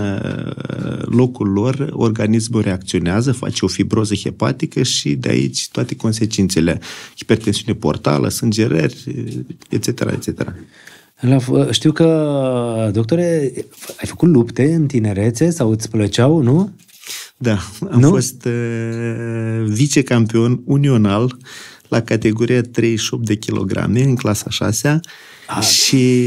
locul lor organismul reacționează, face o fibroză hepatică și de aici toate consecințele, hipertensiune portală, sângerări, et cetera, et cetera. La, știu că, doctore, ai făcut lupte în tinerețe sau îți plăceau, nu? Da, am nu? fost uh, vicecampion unional la categoria treizeci și opt de kilograme în clasa a șasea. Ah. Și,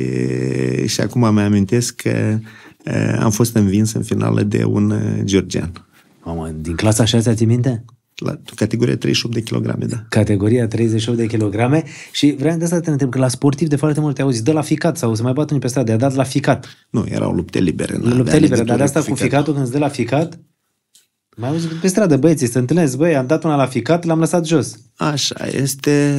și acum mă amintesc că uh, am fost învins în finală de un uh, georgian. Mamă, din clasa a șasea ți minte? La categoria treizeci și opt de kilograme, da. Categoria treizeci și opt de kilograme și vreau de asta te întreb, că la sportiv de foarte multe auzi, dă la ficat sau să mai bată unii pe stradă, a dat la ficat. Nu, erau lupte libere. Lupte libere, dar de asta cu ficatul, când îți dă la ficat, mai auzi pe stradă, băieții, se întâlnesc, băi, am dat una la ficat, l-am lăsat jos. Așa este.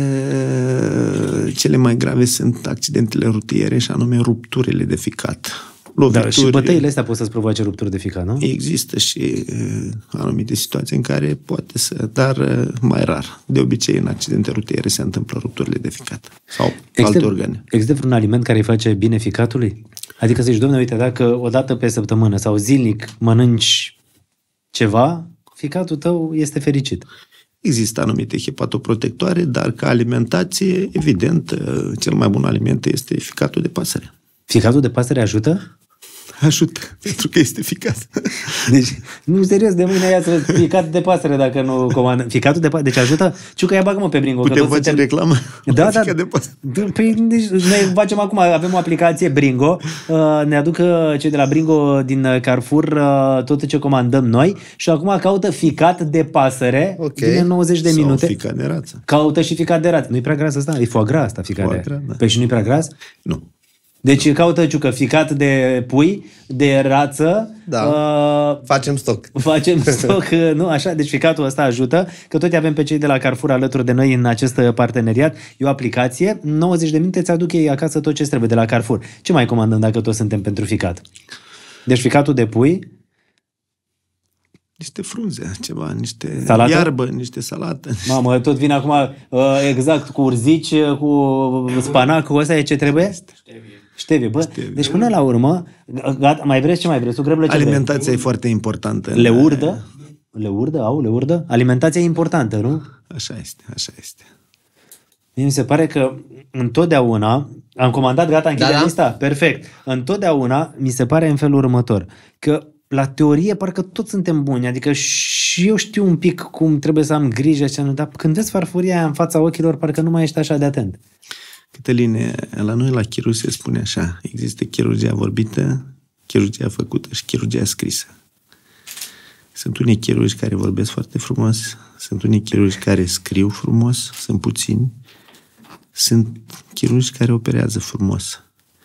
Cele mai grave sunt accidentele rutiere și anume rupturile de ficat. Lovituri. Dar și bătăile astea pot să-ți provoace rupturi de ficat, nu? Există și uh, anumite situații în care poate să, dar uh, mai rar. De obicei, în accidente rutiere se întâmplă rupturile de ficat sau există, alte organe. Există vreun aliment care îi face bine ficatului? Adică să zici, dom'le, uite, dacă o dată pe săptămână sau zilnic mănânci ceva, ficatul tău este fericit. Există anumite hepatoprotectoare, dar ca alimentație, evident, uh, cel mai bun aliment este ficatul de pasăre. Ficatul de pasăre ajută? Ajută, pentru că este ficat. Deci, nu, serios, de mâine ia să ficat de pasăre dacă nu comandă. Ficatul de pasăre, deci ajută? Ciucă, ia bagă-mă pe Bringo. Putem face suntem... reclamă? Da, da. Păi, deci, noi facem acum, avem o aplicație Bringo, ne aduc cei de la Bringo din Carrefour tot ce comandăm noi și acum caută ficat de pasăre, okay. Vine nouăzeci de minute. Sau ficat de rață. Caută și ficat de rață. Nu-i prea gras asta? E foie gras asta, ficat de. Da. Păi și nu-i prea gras? Nu. Deci caută ciucă, ficat de pui, de rață. Da. Uh, Facem stoc. Facem stoc, nu? Așa, deci ficatul ăsta ajută, că tot avem pe cei de la Carrefour alături de noi în acest parteneriat. E o aplicație, nouăzeci de minute îți aduc ei acasă tot ce trebuie de la Carrefour. Ce mai comandăm dacă toți suntem pentru ficat? Deci ficatul de pui, Niște frunze, ceva, niște Salată? iarbă, niște salată. mamă, tot vine acum uh, exact cu urzici, cu spanac, cu ăsta e ce trebuie? Ștevie, bă. Ștevie. Deci până la urmă, gata, mai vreți ce mai vreți? Tu greblă ce vrei? Alimentația e foarte importantă. Le urdă? Le urdă? Au, le urdă? Alimentația e importantă, nu? Așa este, așa este. Mie mi se pare că întotdeauna, am comandat, gata, închide Da, da. lista? Perfect. Întotdeauna mi se pare în felul următor, că la teorie parcă toți suntem buni, adică și eu știu un pic cum trebuie să am grijă, și nu, dar când vezi farfuria aia în fața ochilor, parcă nu mai ești așa de atent. Cătăline, la noi la chirurg se spune așa, există chirurgia vorbită, chirurgia făcută și chirurgia scrisă. Sunt unii chirurgi care vorbesc foarte frumos, sunt unii chirurgi care scriu frumos, sunt puțini, sunt chirurgi care operează frumos.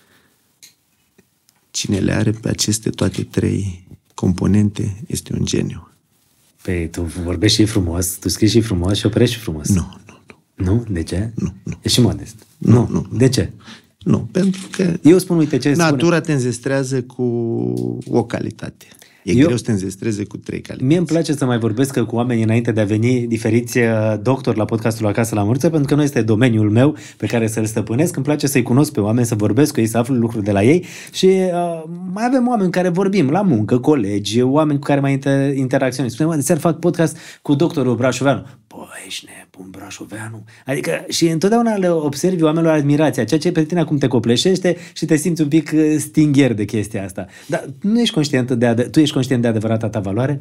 Cine le are pe aceste toate trei componente este un geniu. Păi tu vorbești și frumos, tu scrii și frumos și operești și frumos. Nu, nu, nu. Nu? De ce? Nu, nu. Ești și modest. Nu, nu. De ce? Nu, pentru că Eu spun, uite ce spune. natura te înzestrează cu o calitate. E Eu- greu să te înzestreze cu trei calități. Mie îmi place să mai vorbesc cu oamenii înainte de a veni diferiți uh, doctori la podcastul Acasă la Măruță, pentru că nu este domeniul meu pe care să-l stăpânesc. Îmi place să-i cunosc pe oameni, să vorbesc cu ei, să aflu lucruri de la ei și uh, mai avem oameni cu care vorbim la muncă, colegi, oameni cu care mai inter- interacționez. Spunem, mă, de seară fac podcast cu doctorul Brașoveanu. Băi, ești nebun, Brașoveanu. Adică și întotdeauna le observi oamenilor admirația, ceea ce pe tine acum te copleșește și te simți un pic uh, stingher de chestia asta. Dar nu ești conștient de ade- tu ești conștient de adevărata ta valoare?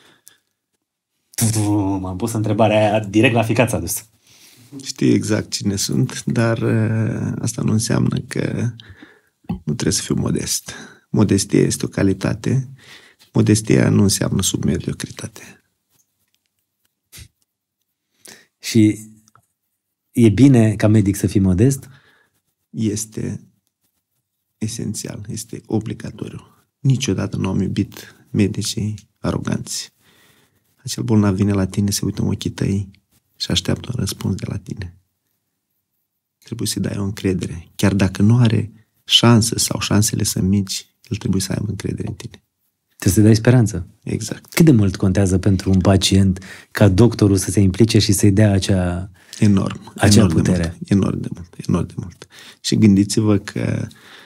M-am pus întrebarea aia direct la ficat s-a dus. Știi exact cine sunt, dar uh, asta nu înseamnă că nu trebuie să fiu modest. Modestia este o calitate. Modestia nu înseamnă submediocritate. Și e bine ca medic să fii modest? Este esențial, este obligatoriu. Niciodată nu am iubit medicii aroganți. Acel bolnav vine la tine, se uită în ochii tăi și așteaptă un răspuns de la tine. Trebuie să-i dai o încredere. Chiar dacă nu are șansă sau șansele sunt mici, el trebuie să aibă încredere în tine. Trebuie să dai speranță. Exact. Cât de mult contează pentru un pacient ca doctorul să se implice și să-i dea acea... Enorm. Acea enorm putere. De mult, enorm de mult. Enorm de mult. Și gândiți-vă că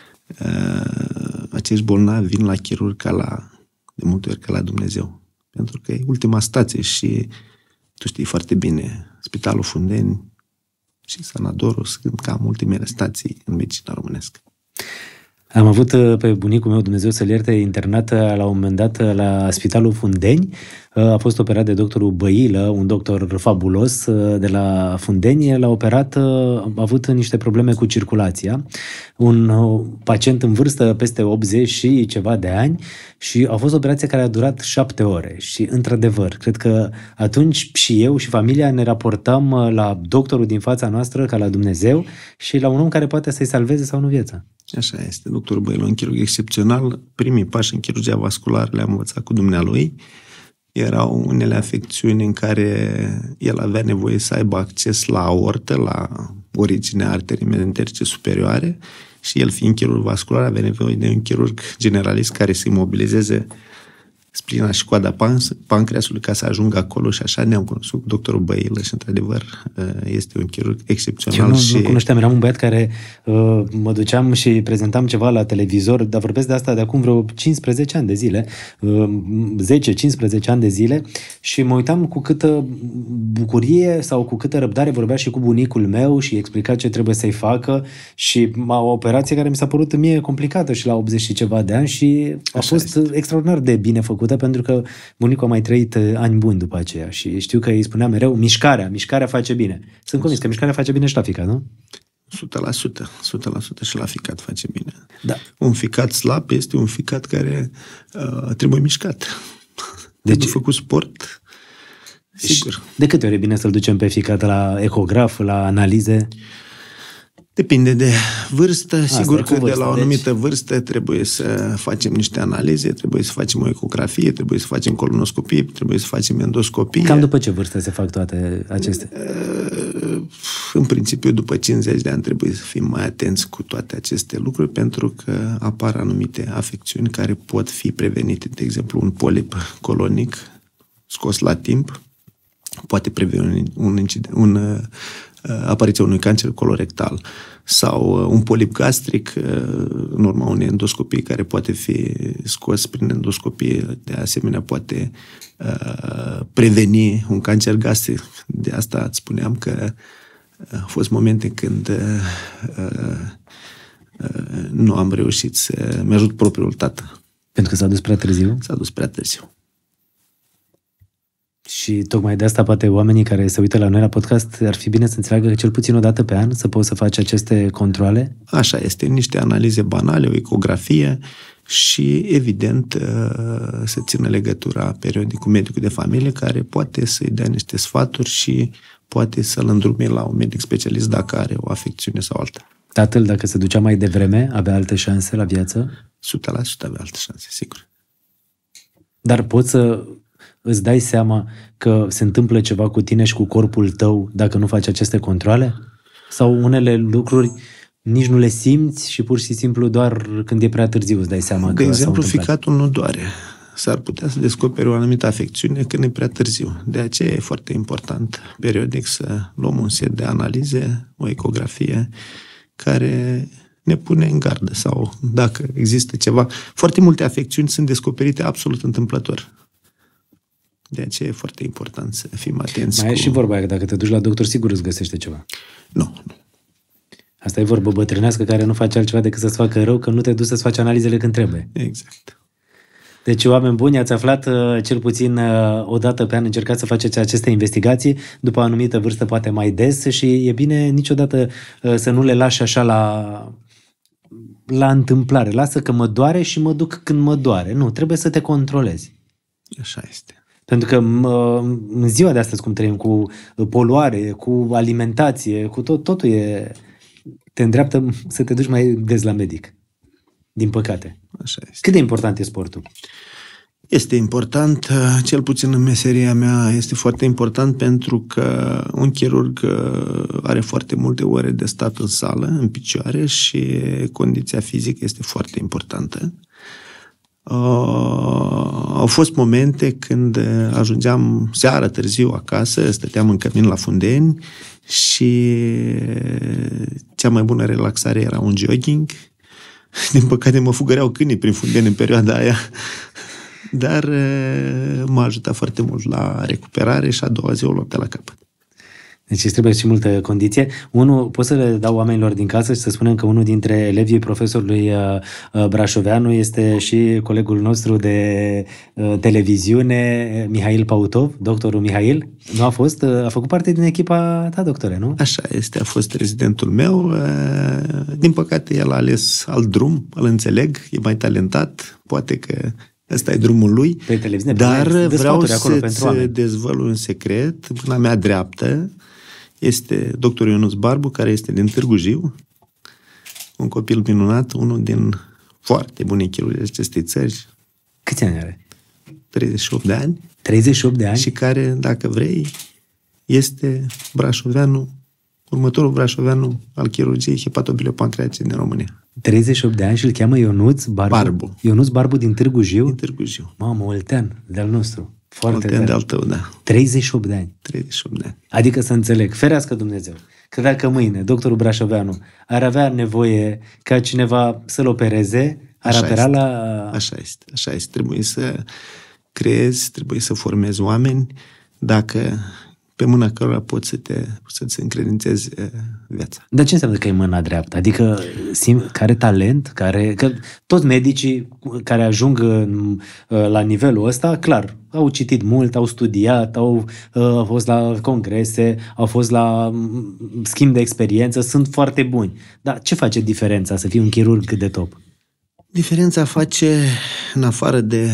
uh, acești bolnavi vin la chirurg ca la, de multe ori ca la Dumnezeu. Pentru că e ultima stație și tu știi foarte bine, Spitalul Fundeni și Sanadorul sunt cam ultimele stații în medicina românească. Am avut pe bunicul meu, Dumnezeu să-l ierte, internat la un moment dat la Spitalul Fundeni. A fost operat de doctorul Băilă, un doctor fabulos de la Fundeni. L-a operat, a avut niște probleme cu circulația. Un pacient în vârstă peste optzeci și ceva de ani și a fost o operație care a durat șapte ore. Și, într-adevăr, cred că atunci și eu și familia ne raportam la doctorul din fața noastră ca la Dumnezeu și la un om care poate să-i salveze sau nu viața. Așa este. Doctorul Băilă, un chirurg excepțional. Primii pași în chirurgia vasculară le-am învățat cu dumnealui. Erau unele afecțiuni în care el avea nevoie să aibă acces la aortă, la originea arterii mezenterice superioare și el, fiind chirurg vascular, avea nevoie de un chirurg generalist care să imobilizeze splina și coada pancreasului ca să ajungă acolo și așa ne-am cunoscut cu doctorul Băilă și, într-adevăr, este un chirurg excepțional. Eu nu, și... nu cunoșteam, eram un băiat care uh, mă duceam și prezentam ceva la televizor, dar vorbesc de asta de acum vreo cincisprezece ani de zile, uh, zece cincisprezece ani de zile și mă uitam cu câtă bucurie sau cu câtă răbdare vorbea și cu bunicul meu și explica ce trebuie să-i facă și o operație care mi s-a părut mie complicată și la optzeci și ceva de ani și a Așa fost este. extraordinar de bine făcută pentru că bunicul a mai trăit ani buni după aceea și știu că îi spunea mereu mișcarea, mișcarea face bine. Sunt convins că mișcarea face bine și la ficat, nu? o sută la sută, o sută la sută și la ficat face bine. Da. Un ficat slab este un ficat care uh, trebuie mișcat. Deci- Trebuie făcut sport. Sigur. De câte ori e bine să-l ducem pe ficat la ecograf, la analize? Depinde de vârstă. Asta Sigur e cu că vârsta, de la o deci- anumită vârstă trebuie să facem niște analize, trebuie să facem o ecografie, trebuie să facem colonoscopie, trebuie să facem endoscopie. Cam după ce vârstă se fac toate acestea? În principiu, după cincizeci de ani trebuie să fim mai atenți cu toate aceste lucruri, pentru că apar anumite afecțiuni care pot fi prevenite. De exemplu, un polip colonic scos la timp poate preveni un incident, un, uh, apariția unui cancer colorectal sau uh, un polip gastric uh, în urma unei endoscopii care poate fi scos prin endoscopie, de asemenea poate uh, preveni un cancer gastric. De asta îți spuneam că au fost momente când uh, uh, nu am reușit să-mi ajut propriul tată. Pentru că s-a dus prea târziu? S-a dus prea târziu. Și tocmai de asta poate oamenii care se uită la noi la podcast ar fi bine să înțeleagă că cel puțin o dată pe an să poți să faci aceste controale? Așa este, niște analize banale, o ecografie și, evident, să țină legătura periodic cu medicul de familie, care poate să-i dea niște sfaturi și poate să-l îndrume la un medic specialist dacă are o afecțiune sau alta. Tatăl, dacă se ducea mai devreme, avea alte șanse la viață? o sută la sută avea alte șanse, sigur. Dar poți să îți dai seama că se întâmplă ceva cu tine și cu corpul tău dacă nu faci aceste controale? Sau unele lucruri nici nu le simți și pur și simplu doar când e prea târziu îți dai seama De că exemplu, s-au întâmplat? ficatul nu doare. S-ar putea să descoperi o anumită afecțiune când e prea târziu. De aceea e foarte important periodic să luăm un set de analize, o ecografie, care ne pune în gardă sau dacă există ceva. Foarte multe afecțiuni sunt descoperite absolut întâmplător. De aceea e foarte important să fim atenți. Mai cu... e și vorba aia că dacă te duci la doctor, sigur îți găsește ceva. Nu, nu. Asta e vorbă bătrânească care nu face altceva decât să-ți facă rău, că nu te duci să-ți faci analizele când trebuie. Exact. Deci, oameni buni, ați aflat uh, cel puțin uh, o dată pe an, încercați să faceți aceste investigații, după o anumită vârstă poate mai des și e bine niciodată uh, să nu le lași așa la, la întâmplare. Lasă că mă doare și mă duc când mă doare. Nu, trebuie să te controlezi. Așa este. Pentru că în ziua de astăzi, cum trăim, cu poluare, cu alimentație, cu tot, totul e... te îndreaptă să te duci mai des la medic. Din păcate. Așa este. Cât de important e sportul? Este important, cel puțin în meseria mea, este foarte important pentru că un chirurg are foarte multe ore de stat în sală, în picioare și condiția fizică este foarte importantă. Uh, au fost momente când ajungeam seara târziu acasă, stăteam în cămin la Fundeni și cea mai bună relaxare era un jogging. Din păcate mă fugăreau câinii prin Fundeni în perioada aia, dar m-a ajutat foarte mult la recuperare și a doua zi o luam de la capăt. Deci îți trebuie și multă condiție. Unul, pot să le dau oamenilor din casă și să spunem că unul dintre elevii profesorului Brașoveanu este și colegul nostru de televiziune, Mihail Pautov, doctorul Mihail. Nu a fost? A făcut parte din echipa ta, doctore, nu? Așa este, a fost rezidentul meu. Din păcate, el a ales alt drum, îl înțeleg, e mai talentat, poate că ăsta e drumul lui, pe televiziune, dar pe vreau să-ți dezvălui un secret. Mâna mea dreaptă este doctorul Ionuț Barbu, care este din Târgu Jiu, un copil minunat, unul din foarte buni chirurgi acestei țări. Câți ani are? treizeci și opt de ani. treizeci și opt de ani? Și care, dacă vrei, este brașoveanu, următorul brașoveanu al chirurgiei hepatobiliopancreatice din România. treizeci și opt de ani și îl cheamă Ionuț Barbu. Barbu. Ionuț Barbu din Târgu Jiu? Din Târgu Jiu. Mamă, oltean, de-al nostru. Foarte Oltean tare. de-al tău, da. treizeci și opt de ani. treizeci și opt de ani. Adică să înțeleg, ferească Dumnezeu, că dacă mâine doctorul Brașoveanu ar avea nevoie ca cineva să-l opereze, ar Așa apela este. la... Așa este, așa este. Trebuie să creezi, trebuie să formezi oameni, dacă pe mâna cărora poți să te, să-ți încredințezi viața. Dar ce înseamnă că e mâna dreaptă? Adică sim, care talent, care... Că toți medicii care ajung în, la nivelul ăsta, clar, au citit mult, au studiat, au, au fost la congrese, au fost la schimb de experiență, sunt foarte buni. Dar ce face diferența să fii un chirurg de top? Diferența face, în afară de...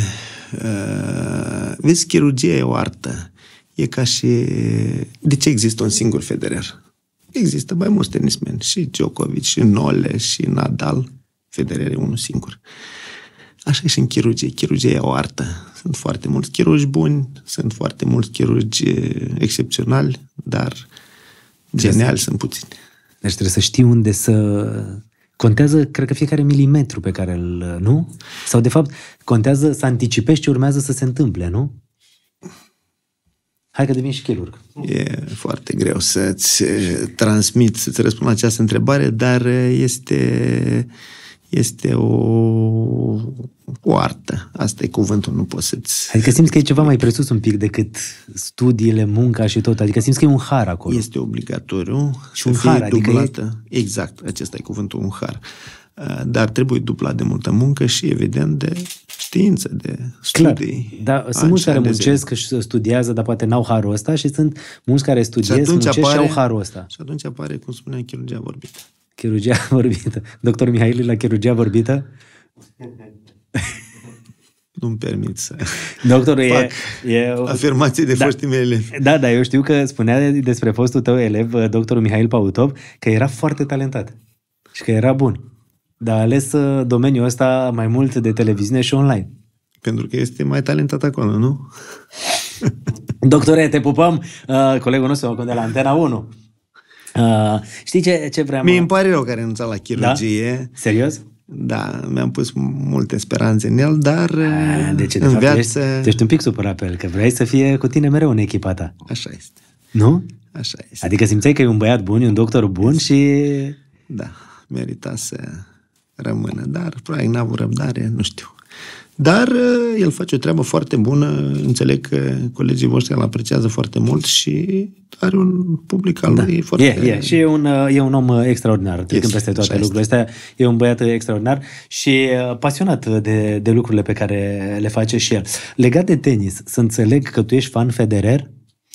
Uh, vezi, chirurgia e o artă. E ca și... De ce există un singur Federer? Există mai mulți tenismeni, și Djokovic, și Nole, și Nadal. Federer e unul singur. Așa e și în chirurgie. Chirurgia e o artă. Sunt foarte mulți chirurgi buni, sunt foarte mulți chirurgi excepționali, dar geniali sunt puțini. Deci trebuie să știi unde să... Contează, cred că fiecare milimetru pe care îl... Nu? Sau, de fapt, contează să anticipezi ce urmează să se întâmple, nu? Hai că devin și chirurg. E foarte greu să-ți transmit, să-ți răspund la această întrebare, dar este... Este o, o artă. Asta e cuvântul, nu poți să-ți... Adică simți că e ceva mai presus un pic decât studiile, munca și tot. Adică simți că e un har acolo. Este obligatoriu și să un fie har, dublată. adică e... Exact, acesta e cuvântul, un har. Dar trebuie dublat de multă muncă și, evident, de știință, de studii. Clar, dar sunt mulți care muncesc și studiază, dar poate n-au harul ăsta și sunt mulți care studiază, muncesc apare, și au harul ăsta. Și atunci apare, cum spuneam, chirurgia vorbită. Chirurgia vorbită. Doctor Mihail la chirurgia vorbită? Nu-mi permit să Doctorul fac e, e afirmații de da, foștii mei elevi. Da, dar eu știu că spunea despre fostul tău elev, doctorul Mihail Pautov, că era foarte talentat și că era bun. Dar a ales domeniul ăsta mai mult de televiziune și online. Pentru că este mai talentat acolo, nu? Doctore, te pupăm! Uh, colegul nostru de la Antena unu. Uh, știi ce, ce vreau? Mie îmi pare rău că a renunțat la chirurgie. Da? Serios? Da, mi-am pus multe speranțe în el, dar A, de ce, de în fapt, viață... Ești, ești un pic supărat pe el, că vrei să fie cu tine mereu în echipa ta. Așa este. Nu? Așa este. Adică simțeai că e un băiat bun, e un doctor bun și... Da, merita să rămână, dar probabil n-a avut răbdare, nu știu. Dar el face o treabă foarte bună, înțeleg că colegii voștri îl apreciază foarte mult și are un public al lui da. foarte... E, e. Și e un, e un om extraordinar, trecând peste toate lucrurile astea. E un băiat extraordinar și pasionat de, de lucrurile pe care le face și el. Legat de tenis, să înțeleg că tu ești fan Federer?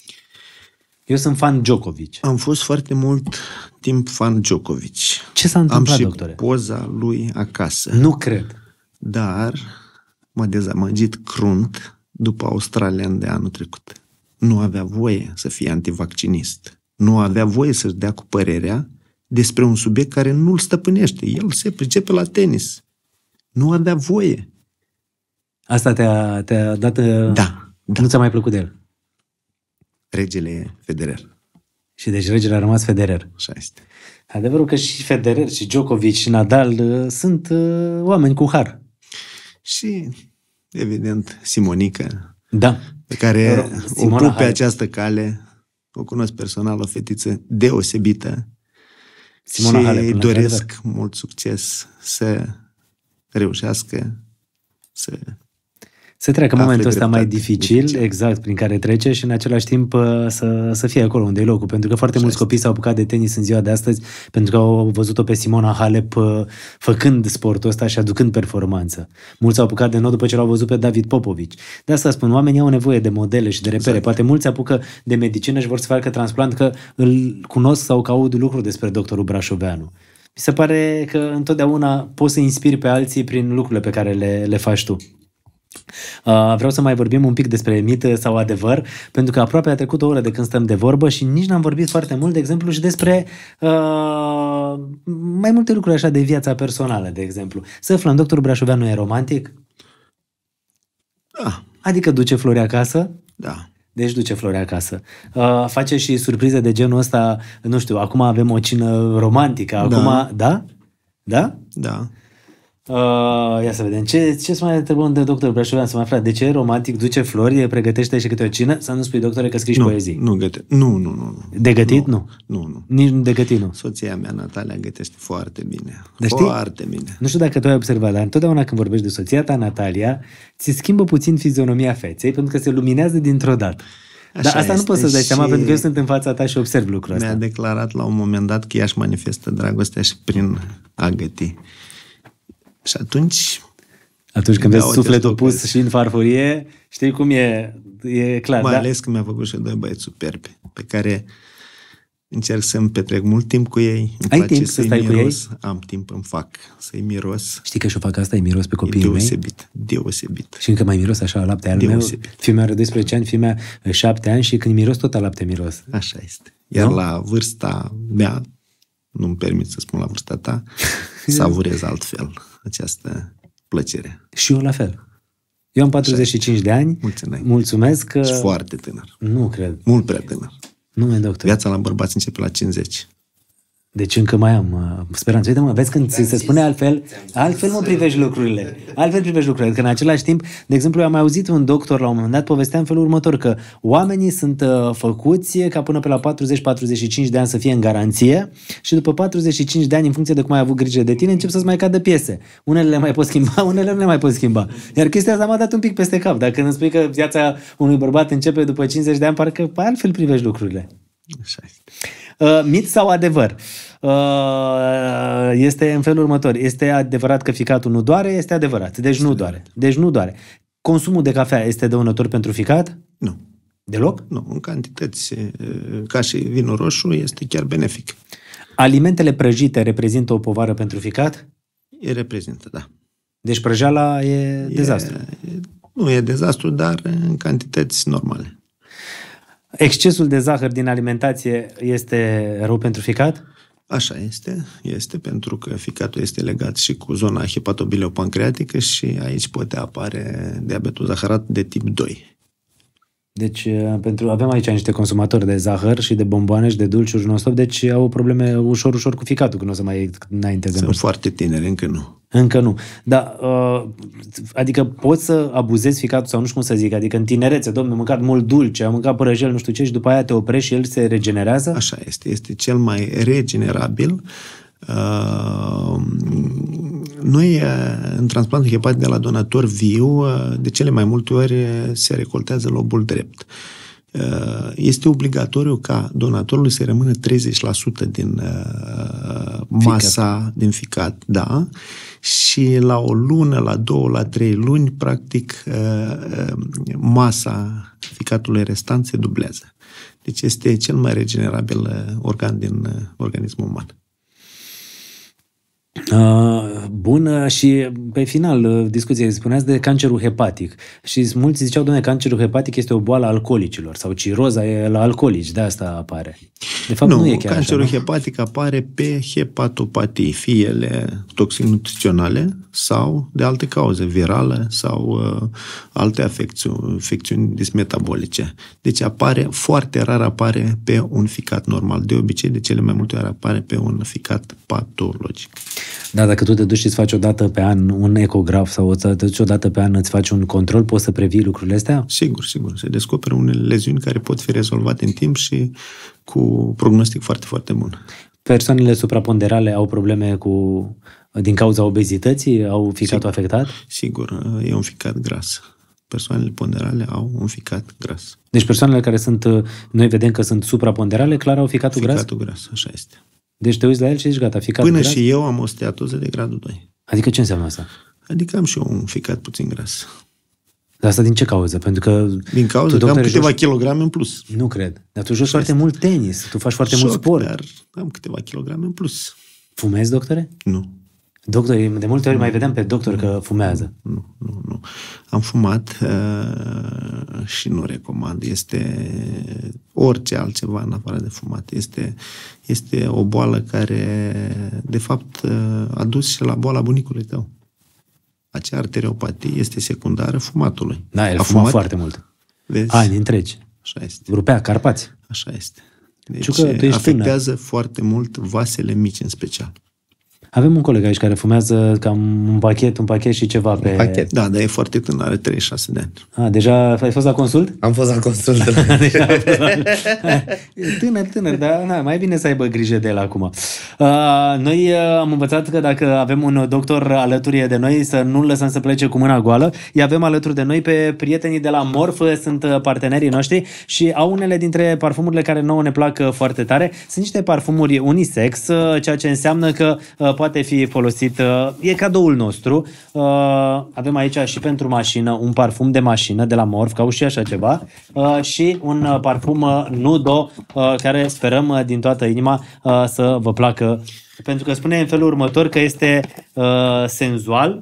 Eu sunt fan Djokovic. Am fost foarte mult timp fan Djokovic. Ce s-a întâmplat, Am și doctore? poza lui acasă. Nu cred. Dar m-a dezamăgit crunt după Australian de anul trecut. Nu avea voie să fie antivaccinist. Nu avea voie să-și dea cu părerea despre un subiect care nu-l stăpânește. El se pricepe la tenis. Nu avea voie. Asta te-a, te-a dat... Da, da. Nu ți-a mai plăcut de el? Regele e Federer. Și deci regele a rămas Federer. Așa este. Adevărul că și Federer, și Djokovic, și Nadal uh, sunt uh, oameni cu har. Și, evident, Simonica, da. pe care Simona o pup pe Halep. această cale, o cunosc personal, o fetiță deosebită. Simona și Halep, doresc mult succes să reușească să... Să treacă momentul ăsta mai dificil, dificil, exact, prin care trece și în același timp să, să fie acolo unde e locul. Pentru că foarte Așa mulți este. copii s-au apucat de tenis în ziua de astăzi pentru că au văzut-o pe Simona Halep făcând sportul ăsta și aducând performanță. Mulți s-au apucat de nou după ce l-au văzut pe David Popovic. De asta spun, oamenii au nevoie de modele și de repere. Exact. Poate mulți se apucă de medicină și vor să facă transplant că îl cunosc sau că aud lucruri despre doctorul Brașoveanu. Mi se pare că întotdeauna poți să inspiri pe alții prin lucrurile pe care le, le faci tu. Uh, vreau să mai vorbim un pic despre mit sau adevăr, pentru că aproape a trecut o oră de când stăm de vorbă și nici n-am vorbit foarte mult, de exemplu, și despre uh, mai multe lucruri așa de viața personală, de exemplu. Să aflăm, doctorul Brașoveanu e romantic? Da. Adică duce flori acasă? Da. Deci duce flori acasă. Uh, face și surprize de genul ăsta, nu știu, acum avem o cină romantică, acum, Da. da? Da? Da. Uh, ia să vedem. Ce, ce să mai întrebăm de doctor Brașoveanu să mai aflat? De ce romantic duce flori, pregătește și câte o cină? Să nu spui, doctore, că scrii Nu, poezii. nu găte. Nu, nu, nu. nu. De gătit? Nu. Nu, nu. Nici de gătit, nu. Soția mea, Natalia, gătește foarte bine. Dar știi- Foarte bine. Nu știu dacă tu ai observat, dar întotdeauna când vorbești de soția ta, Natalia, ți schimbă puțin fizionomia feței, pentru că se luminează dintr-o dată. Așa Dar asta nu este poți să-ți dai și seama, pentru că eu sunt în fața ta și observ lucrul Mi-a ăsta. declarat la un moment dat că ea își manifestă dragostea și prin a găti. Și atunci... Atunci când Da, vezi uite, sufletul stopez. pus și în farfurie, știi cum e, e clar, Mai da? ales că mi-a făcut și doi băieți superbi, pe care încerc să-mi petrec mult timp cu ei. Îmi Ai place timp să să-i stai cu miros. Am timp, îmi fac să-i miros. Știi că și-o fac asta, îi miros pe E copiii mei? deosebit, deosebit. Și încă mai miros așa la lapte. Al meu, Deosebit. fiul meu are doisprezece ani, fiul meu șapte ani și când miros tot la lapte miros. Așa este. Iar Nu? la vârsta mea, nu-mi permit să spun la vârsta ta, savurez altfel această plăcere. Și eu la fel. Eu am patruzeci și cinci de ani. Mulțumesc. Mulțumesc că... Și foarte tânăr. Nu cred. Mult prea tânăr. Nu, e doctor. Viața la bărbați începe la cincizeci. Deci încă mai am uh, speranță. Uite mă, vezi când ți se spune altfel, altfel mă privești lucrurile. Altfel privești lucrurile. Că în același timp, de exemplu, eu am mai auzit un doctor la un moment dat povestea în felul următor, că oamenii sunt uh, făcuți ca până pe la patruzeci patruzeci și cinci de ani să fie în garanție și după patruzeci și cinci de ani, în funcție de cum ai avut grijă de tine, încep să-ți mai cadă piese. Unele le mai poți schimba, unele nu le mai poți schimba. Iar chestia asta m-a dat un pic peste cap. Dacă îmi spui că viața unui bărbat începe după cincizeci de ani, parcă altfel privești lucrurile. Așa este. Uh, mit sau adevăr? Uh, este în felul următor. Este adevărat că ficatul nu doare? Este adevărat. Deci nu doare. Deci nu doare. Consumul de cafea este dăunător pentru ficat? Nu. Deloc? Nu. În cantități, ca și vinul roșu, este chiar benefic. Alimentele prăjite reprezintă o povară pentru ficat? E reprezintă, da. Deci prăjeala e, e dezastru. E, nu e dezastru, dar în cantități normale. Excesul de zahăr din alimentație este rău pentru ficat? Așa este. Este pentru că ficatul este legat și cu zona hepatobileopancreatică și aici poate apare diabetul zaharat de tip doi. Deci pentru, avem aici niște consumatori de zahăr și de bomboane și de dulciuri non-stop, deci au probleme ușor, ușor cu ficatul, că nu o să mai înainteze. Sunt foarte tineri, încă nu. Încă nu. Dar, uh, adică poți să abuzezi ficatul sau nu știu cum să zic, adică în tinerețe, domnule, am mâncat mult dulce, am mâncat prăjel, nu știu ce, și după aia te oprești și el se regenerează? Așa este. Este cel mai regenerabil. Uh, noi, în transplantul hepatic de la donator viu, de cele mai multe ori se recoltează lobul drept. Este obligatoriu ca donatorului să rămână treizeci la sută din masa, ficat. din ficat, da, și la o lună, la două, la trei luni, practic, masa ficatului restant se dublează. Deci este cel mai regenerabil organ din organismul uman. Uh, bun, și pe final discuției spuneați de cancerul hepatic și mulți ziceau, doamne, cancerul hepatic este o boală a alcoolicilor sau ciroza e la alcoolici, de asta apare. De fapt nu, nu e chiar cancerul așa, hepatic apare pe hepatopatii, fie ele toxic-nutriționale sau de alte cauze, virale sau uh, alte afecțiuni, afecțiuni dismetabolice. Deci apare, foarte rar apare pe un ficat normal. De obicei, de cele mai multe ori apare pe un ficat patologic. Da, dacă tu te duci și îți faci o dată pe an un ecograf sau te duci o dată pe an îți faci un control, poți să previi lucrurile astea? Sigur, sigur. Se descoperă unele leziuni care pot fi rezolvate în timp și cu prognostic foarte, foarte bun. Persoanele supraponderale au probleme cu din cauza obezității? Au ficatul sigur, afectat? Sigur, e un ficat gras. Persoanele ponderale au un ficat gras. Deci persoanele care sunt, noi vedem că sunt supraponderale, clar au ficatul, ficatul gras? Ficatul gras, așa este. Deci te uiți la el și zici, gata, ficatul Până gras? și eu am o steatoză de gradul doi. Adică ce înseamnă asta? Adică am și eu un ficat puțin gras. Dar asta din ce cauză? Pentru că din cauza că am câteva joci... kilograme în plus. Nu cred. Dar tu joci foarte mult tenis, tu faci foarte Șoc, mult sport. Dar am câteva kilograme în plus. Fumezi, doctore? Nu. Doctor, de multe ori mai vedem pe doctor că fumează. Nu, nu, nu. Am fumat uh, și nu recomand. Este orice altceva în afară de fumat. Este, este o boală care, de fapt, a dus și la boala bunicului tău. Acea arteriopatie este secundară fumatului. Da, el a fuma fumat foarte mult. Vezi? Ani întregi. Așa este. Rupea Carpați. Așa este. Deci Ciucă, afectează tânăr. foarte mult vasele mici în special. Avem un coleg aici care fumează cam un pachet, un pachet și ceva pe... Pachet. Da, dar e foarte tânăr, are treizeci și șase de ani. A, deja ai fost la consult? Am fost la consult. deja a fost la... Tânăr, tânăr, dar na, mai bine să aibă grijă de el acum. Uh, noi uh, am învățat că dacă avem un doctor alături de noi, să nu-l lăsăm să plece cu mâna goală. Îi avem alături de noi pe prietenii de la Morph, sunt partenerii noștri și au unele dintre parfumurile care nouă ne plac foarte tare. Sunt niște parfumuri unisex, ceea ce înseamnă că uh, poate fi folosit, e cadoul nostru. Avem aici și pentru mașină un parfum de mașină de la Morph, că au și așa ceva, și un parfum Nudo, care sperăm din toată inima să vă placă, pentru că spune în felul următor că este senzual,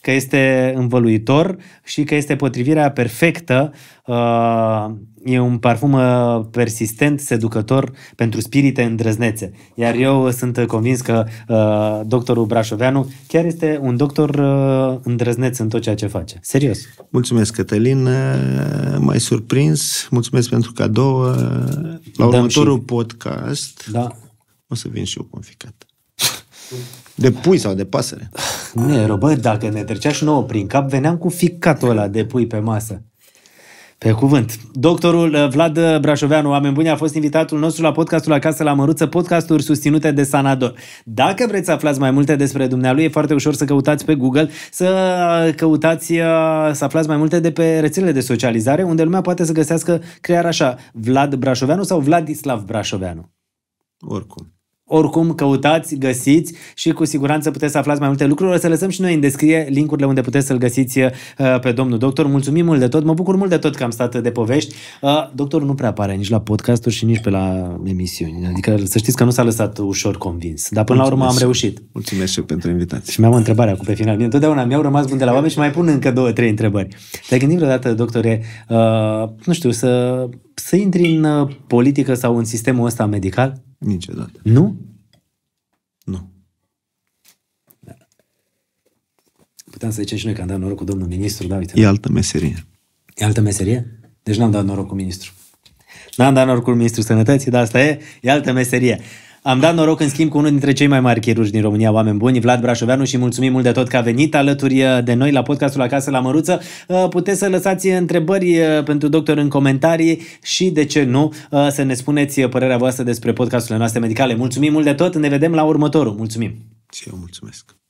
că este învăluitor și că este potrivirea perfectă. E un parfum persistent, seducător pentru spirite îndrăznețe. Iar eu sunt convins că doctorul Brașoveanu chiar este un doctor îndrăzneț în tot ceea ce face. Serios. Mulțumesc, Cătălin. M-ai surprins. Mulțumesc pentru cadou. La următorul și... podcast da. o să vin și eu conficat. De pui sau de pasăre? Nu, bă, dacă ne trecea și nouă prin cap, veneam cu ficatul ăla de pui pe masă. Pe cuvânt. Doctorul Vlad Brașoveanu, oameni buni, a fost invitatul nostru la podcastul Acasă la Măruță, podcasturi susținute de Sanador. Dacă vreți să aflați mai multe despre dumnealui, e foarte ușor să căutați pe Google, să căutați, să aflați mai multe de pe rețelele de socializare, unde lumea poate să găsească crearea așa, Vlad Brașoveanu sau Vladislav Brașoveanu. Oricum. Oricum, căutați, găsiți și cu siguranță puteți să aflați mai multe lucruri. O să lăsăm și noi în descriere linkurile unde puteți să-l găsiți pe domnul doctor. Mulțumim mult de tot, mă bucur mult de tot că am stat de povești. Doctorul nu prea apare nici la podcasturi și nici pe la emisiuni. Adică să știți că nu s-a lăsat ușor convins. Dar până Mulțumesc. la urmă am reușit. Mulțumesc și eu pentru invitație. Și mi-am o întrebare acum pe final. Bine, întotdeauna mi-au rămas bun de la oameni și mai pun încă două, trei întrebări. Te-ai gândit vreodată, doctore, uh, nu știu, să, să intri în politică sau în sistemul ăsta medical? Niciodată. Nu? Nu. Da. Puteam să zicem și noi că am dat noroc cu domnul ministru, da, uite. E altă meserie. E altă meserie? Deci n-am dat noroc cu ministru. N-am dat noroc cu ministrul sănătății, dar asta e, e altă meserie. Am dat noroc în schimb cu unul dintre cei mai mari chirurgi din România, oameni buni, Vlad Brașoveanu, și mulțumim mult de tot că a venit alături de noi la podcastul Acasă la Măruță. Puteți să lăsați întrebări pentru doctor în comentarii și, de ce nu, să ne spuneți părerea voastră despre podcasturile noastre medicale. Mulțumim mult de tot, ne vedem la următorul. Mulțumim! Și eu mulțumesc!